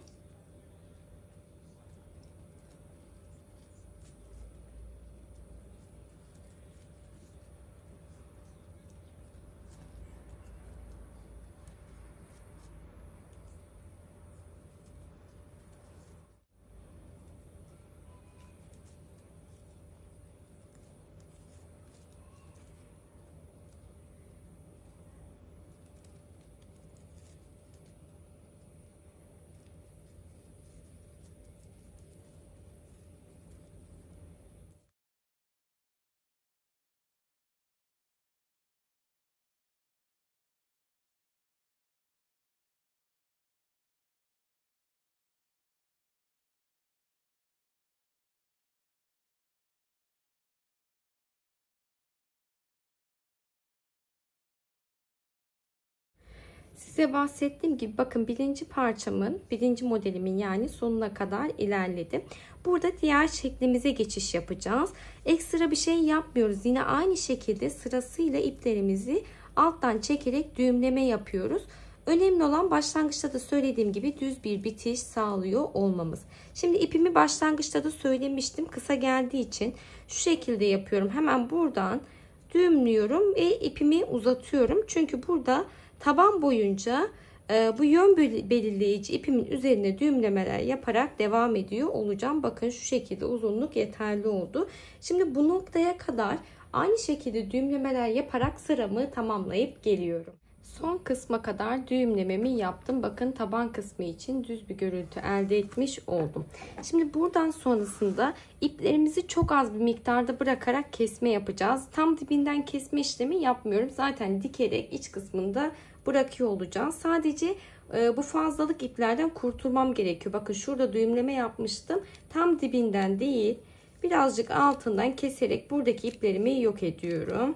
Size bahsettiğim gibi bakın birinci parçamın, birinci modelimin yani sonuna kadar ilerledim. Burada diğer şeklimize geçiş yapacağız. Ekstra bir şey yapmıyoruz. Yine aynı şekilde sırasıyla iplerimizi alttan çekerek düğümleme yapıyoruz. Önemli olan başlangıçta da söylediğim gibi düz bir bitiş sağlıyor olmamız. Şimdi ipimi başlangıçta da söylemiştim. Kısa geldiği için şu şekilde yapıyorum. Hemen buradan düğümlüyorum ve ipimi uzatıyorum. Çünkü burada taban boyunca bu yön belirleyici ipimin üzerine düğümlemeler yaparak devam ediyor olacağım. Bakın şu şekilde uzunluk yeterli oldu. Şimdi bu noktaya kadar aynı şekilde düğümlemeler yaparak sıramı tamamlayıp geliyorum. Son kısma kadar düğümlememi yaptım. Bakın taban kısmı için düz bir görüntü elde etmiş oldum. Şimdi buradan sonrasında iplerimizi çok az bir miktarda bırakarak kesme yapacağız. Tam dibinden kesme işlemi yapmıyorum. Zaten dikerek iç kısmında bırakıyor olacağız. Sadece bu fazlalık iplerden kurtulmam gerekiyor. Bakın şurada düğümleme yapmıştım. Tam dibinden değil, birazcık altından keserek buradaki iplerimi yok ediyorum.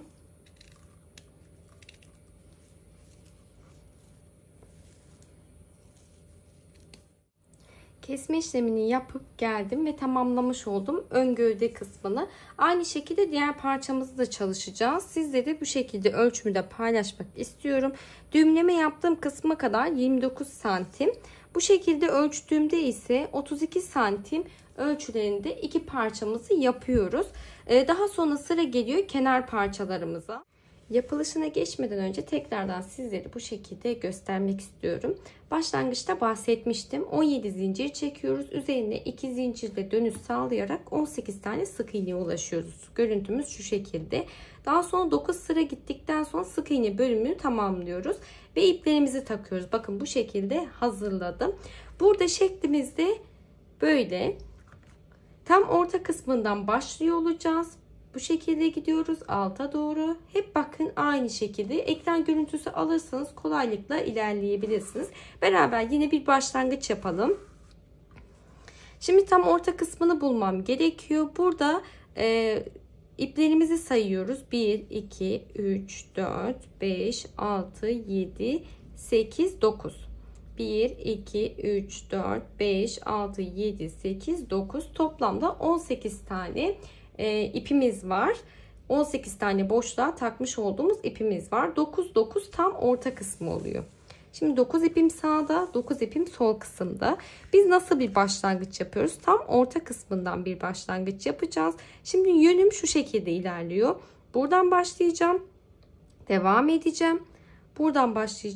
Kesme işlemini yapıp geldim ve tamamlamış oldum ön gövde kısmını. Aynı şekilde diğer parçamızı da çalışacağız. Sizle de bu şekilde ölçümü de paylaşmak istiyorum. Düğümleme yaptığım kısma kadar 29 santim. Bu şekilde ölçtüğümde ise 32 santim ölçülerinde iki parçamızı yapıyoruz. Daha sonra sıra geliyor kenar parçalarımıza. Yapılışına geçmeden önce tekrardan sizlere bu şekilde göstermek istiyorum. Başlangıçta bahsetmiştim. 17 zincir çekiyoruz. Üzerine 2 zincirle dönüş sağlayarak 18 tane sık iğneye ulaşıyoruz. Görüntümüz şu şekilde. Daha sonra 9 sıra gittikten sonra sık iğne bölümünü tamamlıyoruz. Ve iplerimizi takıyoruz. Bakın bu şekilde hazırladım. Burada şeklimizde böyle. Tam orta kısmından başlıyor olacağız. Bu şekilde gidiyoruz alta doğru. Hep bakın aynı şekilde ekran görüntüsü alırsanız kolaylıkla ilerleyebilirsiniz. Beraber yine bir başlangıç yapalım. Şimdi tam orta kısmını bulmam gerekiyor. Burada iplerimizi sayıyoruz. 1, 2, 3, 4, 5, 6, 7, 8, 9. 1, 2, 3, 4, 5, 6, 7, 8, 9. Toplamda 18 tane ipimiz var. 18 tane boşluğa takmış olduğumuz ipimiz var. 9 9 tam orta kısmı oluyor. Şimdi 9 ipim sağda, 9 ipim sol kısımda. Biz nasıl bir başlangıç yapıyoruz? Tam orta kısmından bir başlangıç yapacağız. Şimdi yönüm şu şekilde ilerliyor. Buradan başlayacağım. Devam edeceğim. Buradan başlayacağım.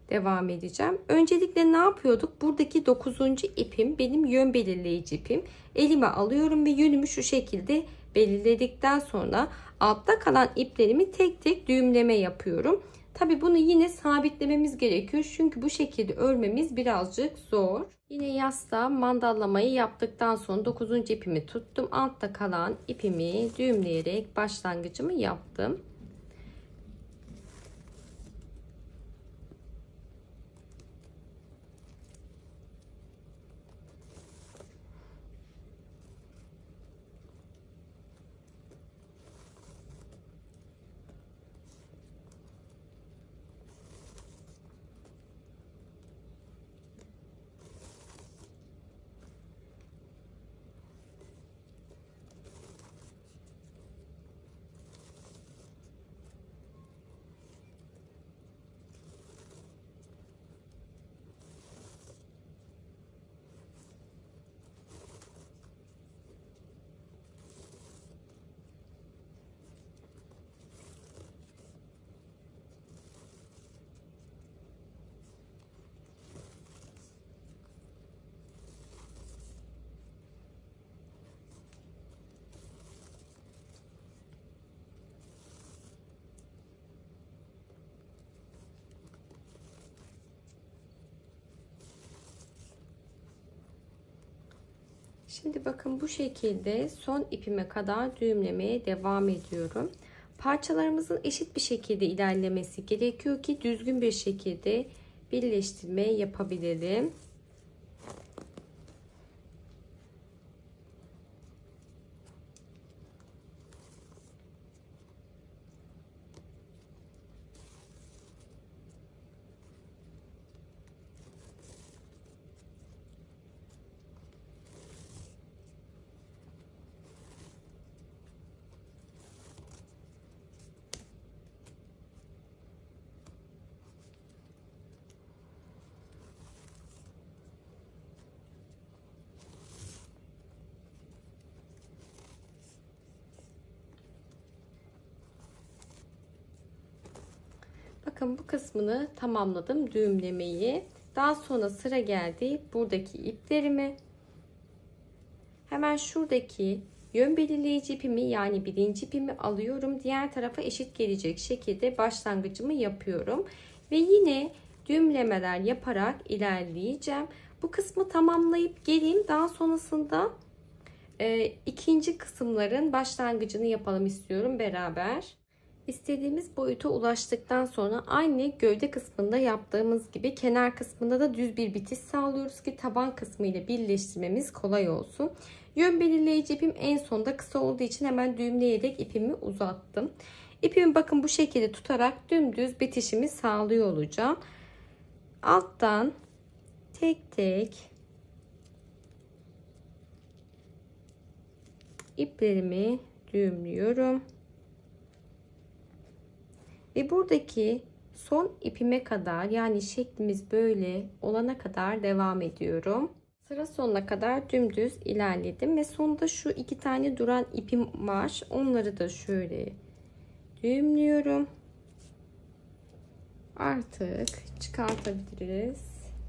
devam edeceğim. Öncelikle ne yapıyorduk? Buradaki 9. ipim benim yön belirleyici ipim. Elime alıyorum ve yönümü şu şekilde belirledikten sonra altta kalan iplerimi tek tek düğümleme yapıyorum. Tabi bunu yine sabitlememiz gerekiyor. Çünkü bu şekilde örmemiz birazcık zor. Yine yastığa mandallamayı yaptıktan sonra 9. ipimi tuttum. Altta kalan ipimi düğümleyerek başlangıcımı yaptım. Şimdi bakın bu şekilde son ipime kadar düğümlemeye devam ediyorum. Parçalarımızın eşit bir şekilde ilerlemesi gerekiyor ki düzgün bir şekilde birleştirme yapabilelim. Bakın bu kısmını tamamladım düğümlemeyi. Daha sonra sıra geldi buradaki iplerimi. Hemen şuradaki yön belirleyici ipimi yani birinci ipimi alıyorum. Diğer tarafa eşit gelecek şekilde başlangıcımı yapıyorum. Ve yine düğümlemeler yaparak ilerleyeceğim. Bu kısmı tamamlayıp geleyim. Daha sonrasında ikinci kısımların başlangıcını yapalım istiyorum beraber. İstediğimiz boyuta ulaştıktan sonra aynı gövde kısmında yaptığımız gibi kenar kısmında da düz bir bitiş sağlıyoruz ki taban kısmı ile birleştirmemiz kolay olsun. Yön belirleyici ipim en sonda kısa olduğu için hemen düğümleyerek ipimi uzattım. İpimi bakın bu şekilde tutarak dümdüz bitişimi sağlıyor olacağım. Alttan tek tek iplerimi düğümlüyorum. Ve buradaki son ipime kadar yani şeklimiz böyle olana kadar devam ediyorum. Sıra sonuna kadar dümdüz ilerledim ve sonunda şu iki tane duran ipim var. Onları da şöyle düğümlüyorum. Artık çıkartabiliriz.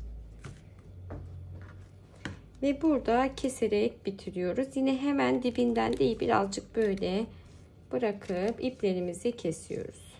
Ve burada keserek bitiriyoruz. Yine hemen dibinden değil birazcık böyle bırakıp iplerimizi kesiyoruz.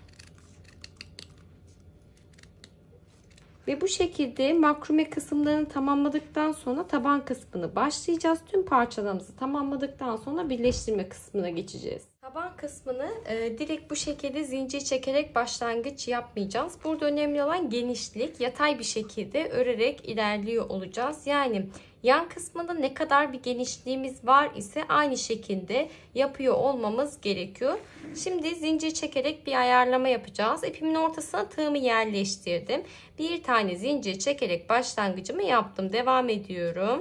Ve bu şekilde makrume kısımlarını tamamladıktan sonra taban kısmını başlayacağız. Tüm parçalarımızı tamamladıktan sonra birleştirme kısmına geçeceğiz. Taban kısmını direkt bu şekilde zincir çekerek başlangıç yapmayacağız. Burada önemli olan genişlik. Yatay bir şekilde örerek ilerliyor olacağız. Yani yan kısmında ne kadar bir genişliğimiz var ise aynı şekilde yapıyor olmamız gerekiyor. Şimdi zincir çekerek bir ayarlama yapacağız. İpimin ortasına tığımı yerleştirdim. Bir tane zincir çekerek başlangıcımı yaptım. Devam ediyorum.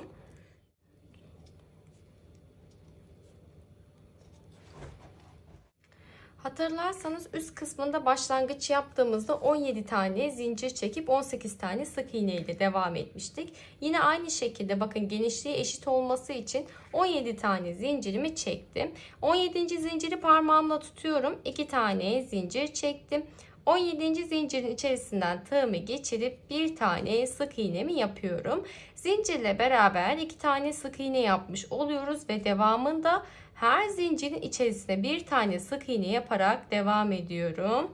Hatırlarsanız üst kısmında başlangıç yaptığımızda 17 tane zincir çekip 18 tane sık iğne ile devam etmiştik. Yine aynı şekilde bakın genişliği eşit olması için 17 tane zincirimi çektim. 17. zinciri parmağımla tutuyorum. 2 tane zincir çektim. 17. zincirin içerisinden tığımı geçirip bir tane sık iğnemi yapıyorum. Zincirle beraber 2 tane sık iğne yapmış oluyoruz ve devamında her zincirin içerisine bir tane sık iğne yaparak devam ediyorum.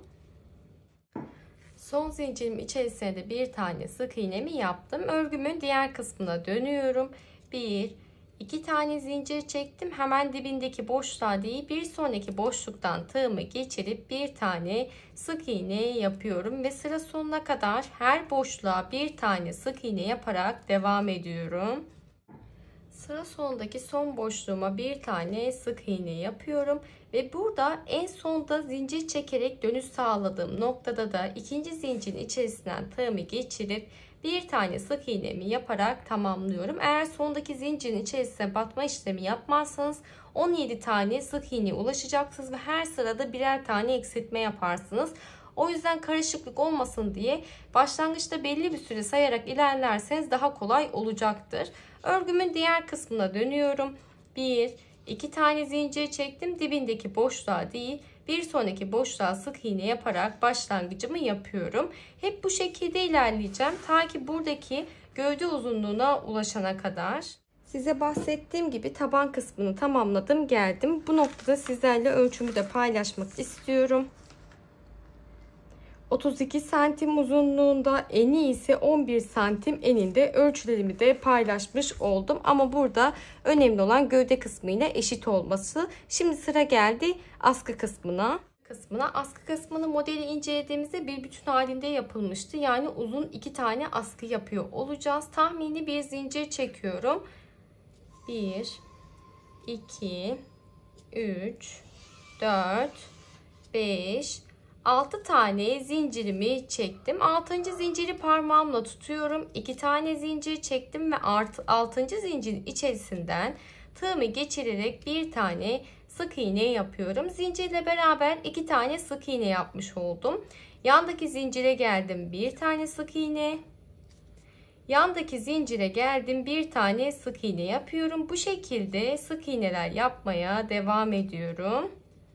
Son zincirim içerisine de bir tane sık iğnemi yaptım. Örgümün diğer kısmına dönüyorum. 2 tane zincir çektim. Hemen dibindeki boşluğa değil, bir sonraki boşluktan tığımı geçirip bir tane sık iğne yapıyorum ve sıra sonuna kadar her boşluğa bir tane sık iğne yaparak devam ediyorum. Sıra sonundaki son boşluğuma bir tane sık iğne yapıyorum ve burada en sonda zincir çekerek dönüş sağladığım noktada da ikinci zincirin içerisinden tığımı geçirip bir tane sık iğnemi yaparak tamamlıyorum. Eğer sondaki zincirin içerisine batma işlemi yapmazsanız 17 tane sık iğneye ulaşacaksınız ve her sırada birer tane eksiltme yaparsınız. O yüzden karışıklık olmasın diye başlangıçta belli bir süre sayarak ilerlerseniz daha kolay olacaktır. Örgümün diğer kısmına dönüyorum. 2 tane zincir çektim. Dibindeki boşluğa değil, bir sonraki boşluğa sık iğne yaparak başlangıcımı yapıyorum. Hep bu şekilde ilerleyeceğim ta ki buradaki gövde uzunluğuna ulaşana kadar. Size bahsettiğim gibi taban kısmını tamamladım, geldim. Bu noktada sizlerle ölçümü de paylaşmak istiyorum. 32 santim uzunluğunda, eni ise 11 santim eninde ölçülerimi de paylaşmış oldum. Ama burada önemli olan gövde kısmıyla eşit olması. Şimdi sıra geldi askı kısmına. Askı kısmını modeli incelediğimizde bir bütün halinde yapılmıştı. Yani uzun 2 tane askı yapıyor olacağız. Tahmini bir zincir çekiyorum. 1, 2, 3, 4, 5, 6 tane zincirimi çektim. 6. zinciri parmağımla tutuyorum. 2 tane zincir çektim ve 6. zincirin içerisinden tığımı geçirerek bir tane sık iğne yapıyorum. Zincirle beraber 2 tane sık iğne yapmış oldum. Yandaki zincire geldim, bir tane sık iğne. Yandaki zincire geldim, bir tane sık iğne yapıyorum. Bu şekilde sık iğneler yapmaya devam ediyorum.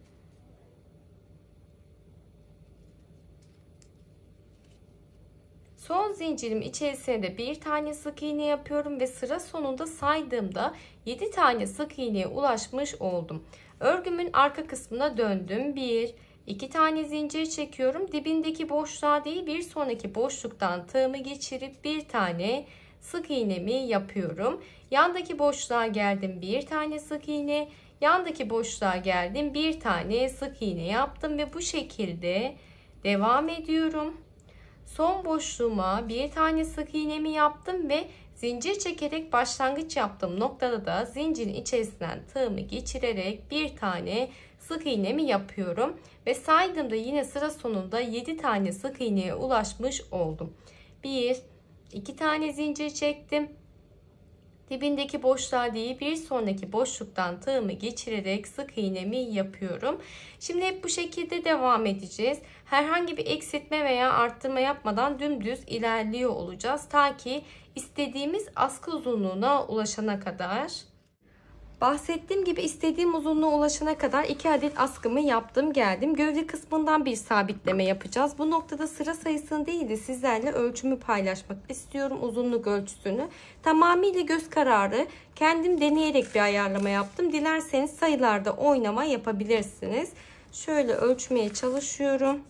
Son zincirim içerisine de bir tane sık iğne yapıyorum ve sıra sonunda saydığımda 7 tane sık iğneye ulaşmış oldum. Örgümün arka kısmına döndüm. 2 tane zincir çekiyorum. Dibindeki boşluğa değil, bir sonraki boşluktan tığımı geçirip bir tane sık iğnemi yapıyorum. Yandaki boşluğa geldim, bir tane sık iğne. Yandaki boşluğa geldim, bir tane sık iğne yaptım ve bu şekilde devam ediyorum. Son boşluğuma bir tane sık iğnemi yaptım ve zincir çekerek başlangıç yaptığım noktada da zincirin içerisinden tığımı geçirerek bir tane sık iğnemi yapıyorum ve saydığımda yine sıra sonunda 7 tane sık iğneye ulaşmış oldum. 2 tane zincir çektim. Dibindeki boşluğa değil, bir sonraki boşluktan tığımı geçirerek sık iğnemi yapıyorum. Şimdi hep bu şekilde devam edeceğiz. Herhangi bir eksiltme veya arttırma yapmadan dümdüz ilerliyor olacağız. Ta ki istediğimiz askı uzunluğuna ulaşana kadar. Bahsettiğim gibi istediğim uzunluğa ulaşana kadar 2 adet askımı yaptım, geldim. Gövde kısmından bir sabitleme yapacağız. Bu noktada sıra sayısını değil de sizlerle ölçümü paylaşmak istiyorum, uzunluk ölçüsünü. Tamamıyla göz kararı, kendim deneyerek bir ayarlama yaptım. Dilerseniz sayılarda oynama yapabilirsiniz. Şöyle ölçmeye çalışıyorum.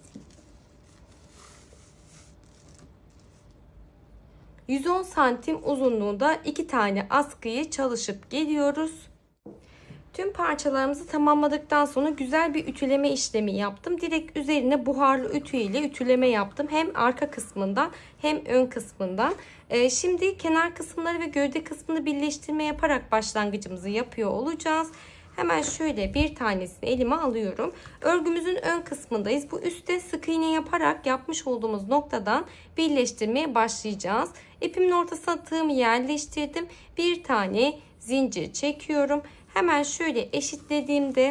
110 santim uzunluğunda 2 tane askıyı çalışıp geliyoruz. Tüm parçalarımızı tamamladıktan sonra güzel bir ütüleme işlemi yaptım. Direkt üzerine buharlı ütü ile ütüleme yaptım. Hem arka kısmından hem ön kısmından. Şimdi kenar kısımları ve gövde kısmını birleştirme yaparak başlangıcımızı yapıyor olacağız. Hemen şöyle bir tanesini elime alıyorum. Örgümüzün ön kısmındayız. Bu üstte sık iğne yaparak yapmış olduğumuz noktadan birleştirmeye başlayacağız. İpimin ortasına tığımı yerleştirdim. Bir tane zincir çekiyorum. Hemen şöyle eşitlediğimde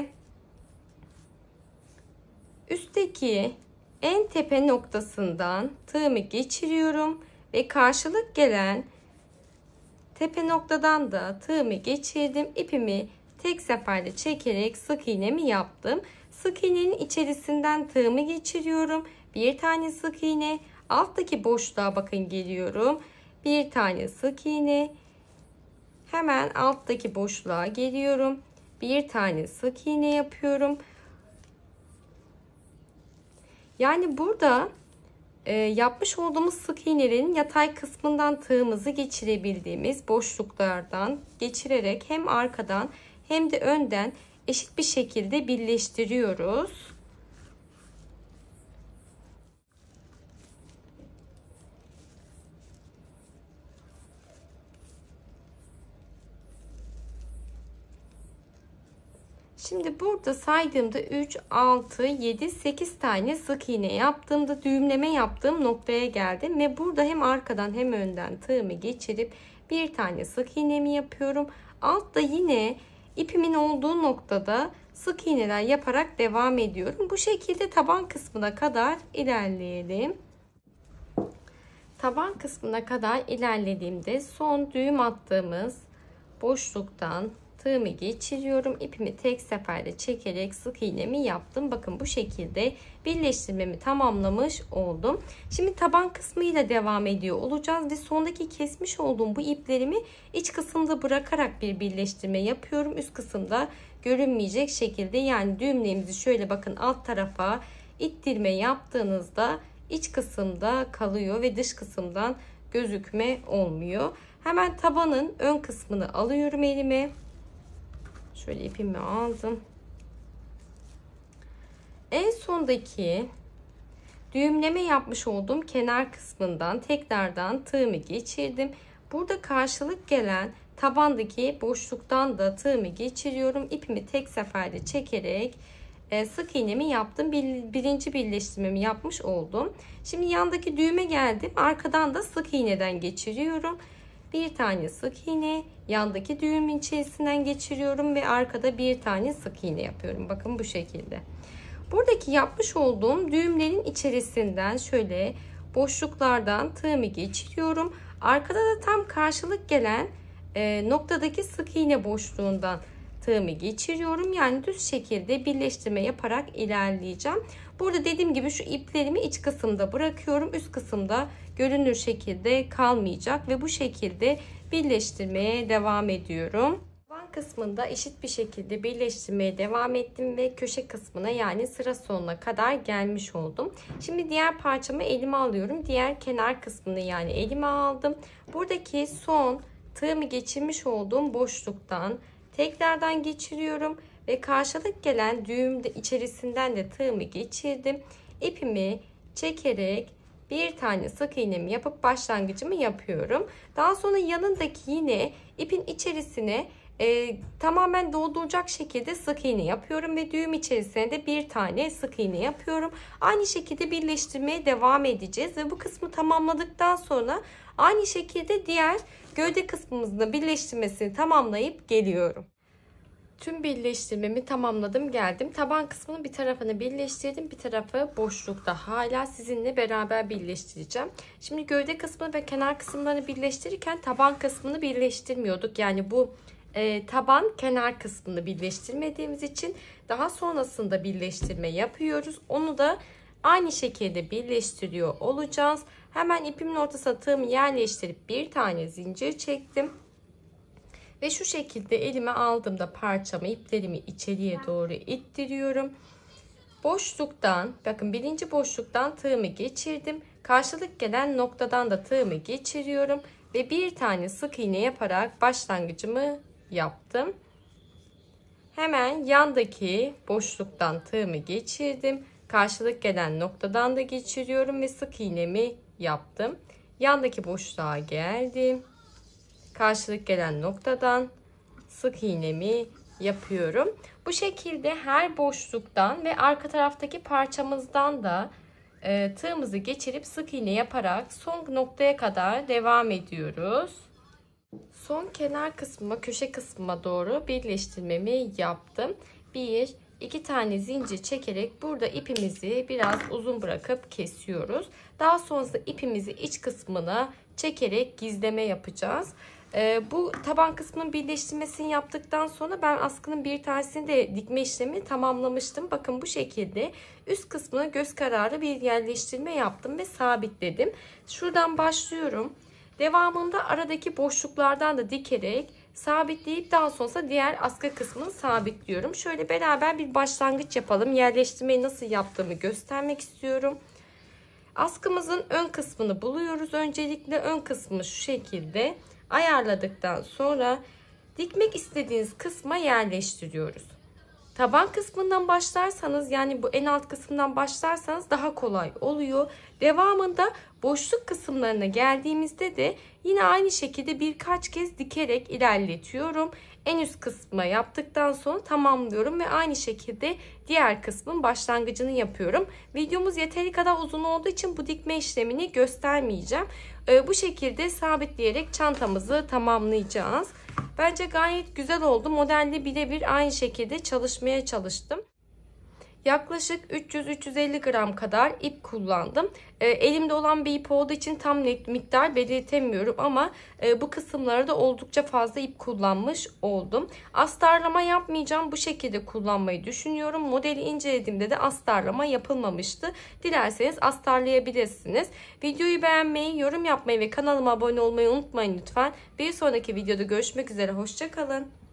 üstteki en tepe noktasından tığımı geçiriyorum ve karşılık gelen tepe noktadan da tığımı geçirdim. İpimi tek seferde çekerek sık iğnemi yaptım. Sık iğnenin içerisinden tığımı geçiriyorum. bir tane sık iğne, alttaki boşluğa bakın geliyorum, bir tane sık iğne, hemen alttaki boşluğa geliyorum, bir tane sık iğne yapıyorum. Yani burada yapmış olduğumuz sık iğnelerin yatay kısmından tığımızı geçirebildiğimiz boşluklardan geçirerek hem arkadan hem de önden eşit bir şekilde birleştiriyoruz. Şimdi burada saydığımda 3, 6, 7, 8 tane sık iğne yaptığımda düğümleme yaptığım noktaya geldim. Ve burada hem arkadan hem önden tığımı geçirip bir tane sık iğnemi yapıyorum. Altta yine ipimin olduğu noktada sık iğneler yaparak devam ediyorum. Bu şekilde taban kısmına kadar ilerleyelim. Taban kısmına kadar ilerlediğimde son düğüm attığımız boşluktan tığımı geçiriyorum. İpimi tek seferde çekerek sık iğnemi yaptım. Bakın bu şekilde birleştirmemi tamamlamış oldum. Şimdi taban kısmıyla devam ediyor olacağız ve sondaki kesmiş olduğum bu iplerimi iç kısımda bırakarak bir birleştirme yapıyorum. Üst kısımda görünmeyecek şekilde, yani düğümlerimizi şöyle bakın alt tarafa ittirme yaptığınızda iç kısımda kalıyor ve dış kısımdan gözükme olmuyor. Hemen tabanın ön kısmını alıyorum elime. Şöyle ipimi aldım. En sondaki düğümleme yapmış olduğum kenar kısmından tekrardan tığımı geçirdim. Burada karşılık gelen tabandaki boşluktan da tığımı geçiriyorum. İpimi tek seferde çekerek sık iğnemi yaptım. Birinci birleştirmemi yapmış oldum. Şimdi yandaki düğüme geldim. Arkadan da sık iğneden geçiriyorum. Bir tane sık iğne, yandaki düğümün içerisinden geçiriyorum ve arkada bir tane sık iğne yapıyorum. Bakın bu şekilde. Buradaki yapmış olduğum düğümlerin içerisinden şöyle boşluklardan tığımı geçiriyorum. Arkada da tam karşılık gelen noktadaki sık iğne boşluğundan tığımı geçiriyorum. Yani düz şekilde birleştirme yaparak ilerleyeceğim. Burada dediğim gibi şu iplerimi iç kısımda bırakıyorum. Üst kısımda görünür şekilde kalmayacak ve bu şekilde birleştirmeye devam ediyorum. Taban kısmında eşit bir şekilde birleştirmeye devam ettim ve köşe kısmına, yani sıra sonuna kadar gelmiş oldum. Şimdi diğer parçamı elime alıyorum. Diğer kenar kısmını yani elime aldım. Buradaki son tığımı geçirmiş olduğum boşluktan tekrardan geçiriyorum ve karşılık gelen düğüm içerisinden de tığımı geçirdim. İpimi çekerek bir tane sık iğnemi yapıp başlangıcımı yapıyorum. Daha sonra yanındaki yine ipin içerisine tamamen dolduracak şekilde sık iğne yapıyorum ve düğüm içerisine de bir tane sık iğne yapıyorum. Aynı şekilde birleştirmeye devam edeceğiz ve bu kısmı tamamladıktan sonra aynı şekilde diğer gövde kısmımızın da birleştirmesini tamamlayıp geliyorum. Tüm birleştirmemi tamamladım, geldim. Taban kısmının bir tarafını birleştirdim. Bir tarafı boşlukta. Hala sizinle beraber birleştireceğim. Şimdi gövde kısmını ve kenar kısımlarını birleştirirken taban kısmını birleştirmiyorduk. Yani bu taban kenar kısmını birleştirmediğimiz için daha sonrasında birleştirme yapıyoruz. Onu da aynı şekilde birleştiriyor olacağız. Hemen ipimin ortasına tığımı yerleştirip bir tane zincir çektim. Ve şu şekilde elime aldığımda parçamı, iplerimi içeriye doğru ittiriyorum. Boşluktan, bakın birinci boşluktan tığımı geçirdim. Karşılık gelen noktadan da tığımı geçiriyorum. Ve bir tane sık iğne yaparak başlangıcımı yaptım. Hemen yandaki boşluktan tığımı geçirdim. Karşılık gelen noktadan da geçiriyorum ve sık iğnemi yaptım. Yandaki boşluğa geldim. Karşılık gelen noktadan sık iğnemi yapıyorum. Bu şekilde her boşluktan ve arka taraftaki parçamızdan da tığımızı geçirip sık iğne yaparak son noktaya kadar devam ediyoruz. Son kenar kısmıma, köşe kısmıma doğru birleştirmemi yaptım. 2 tane zincir çekerek burada ipimizi biraz uzun bırakıp kesiyoruz. Daha sonrasında ipimizi iç kısmına çekerek gizleme yapacağız. Bu taban kısmının birleştirmesini yaptıktan sonra ben askının bir tanesini de dikme işlemi tamamlamıştım. Bakın bu şekilde üst kısmına göz kararı bir yerleştirme yaptım ve sabitledim. Şuradan başlıyorum. Devamında aradaki boşluklardan da dikerek sabitleyip daha sonra diğer askı kısmını sabitliyorum. Şöyle beraber bir başlangıç yapalım. Yerleştirmeyi nasıl yaptığımı göstermek istiyorum. Askımızın ön kısmını buluyoruz. Öncelikle ön kısmı şu şekilde ayarladıktan sonra dikmek istediğiniz kısma yerleştiriyoruz. Taban kısmından başlarsanız, yani bu en alt kısımdan başlarsanız daha kolay oluyor. Devamında boşluk kısımlarına geldiğimizde de yine aynı şekilde birkaç kez dikerek ilerletiyorum. En üst kısma yaptıktan sonra tamamlıyorum ve aynı şekilde diğer kısmın başlangıcını yapıyorum. Videomuz yeteri kadar uzun olduğu için bu dikme işlemini göstermeyeceğim. Bu şekilde sabitleyerek çantamızı tamamlayacağız. Bence gayet güzel oldu. Modelde birebir aynı şekilde çalışmaya çalıştım. Yaklaşık 300-350 gram kadar ip kullandım. Elimde olan bir ip olduğu için tam net miktar belirtemiyorum ama bu kısımlarda oldukça fazla ip kullanmış oldum. Astarlama yapmayacağım. Bu şekilde kullanmayı düşünüyorum. Modeli incelediğimde de astarlama yapılmamıştı. Dilerseniz astarlayabilirsiniz. Videoyu beğenmeyi, yorum yapmayı ve kanalıma abone olmayı unutmayın lütfen. Bir sonraki videoda görüşmek üzere. Hoşça kalın.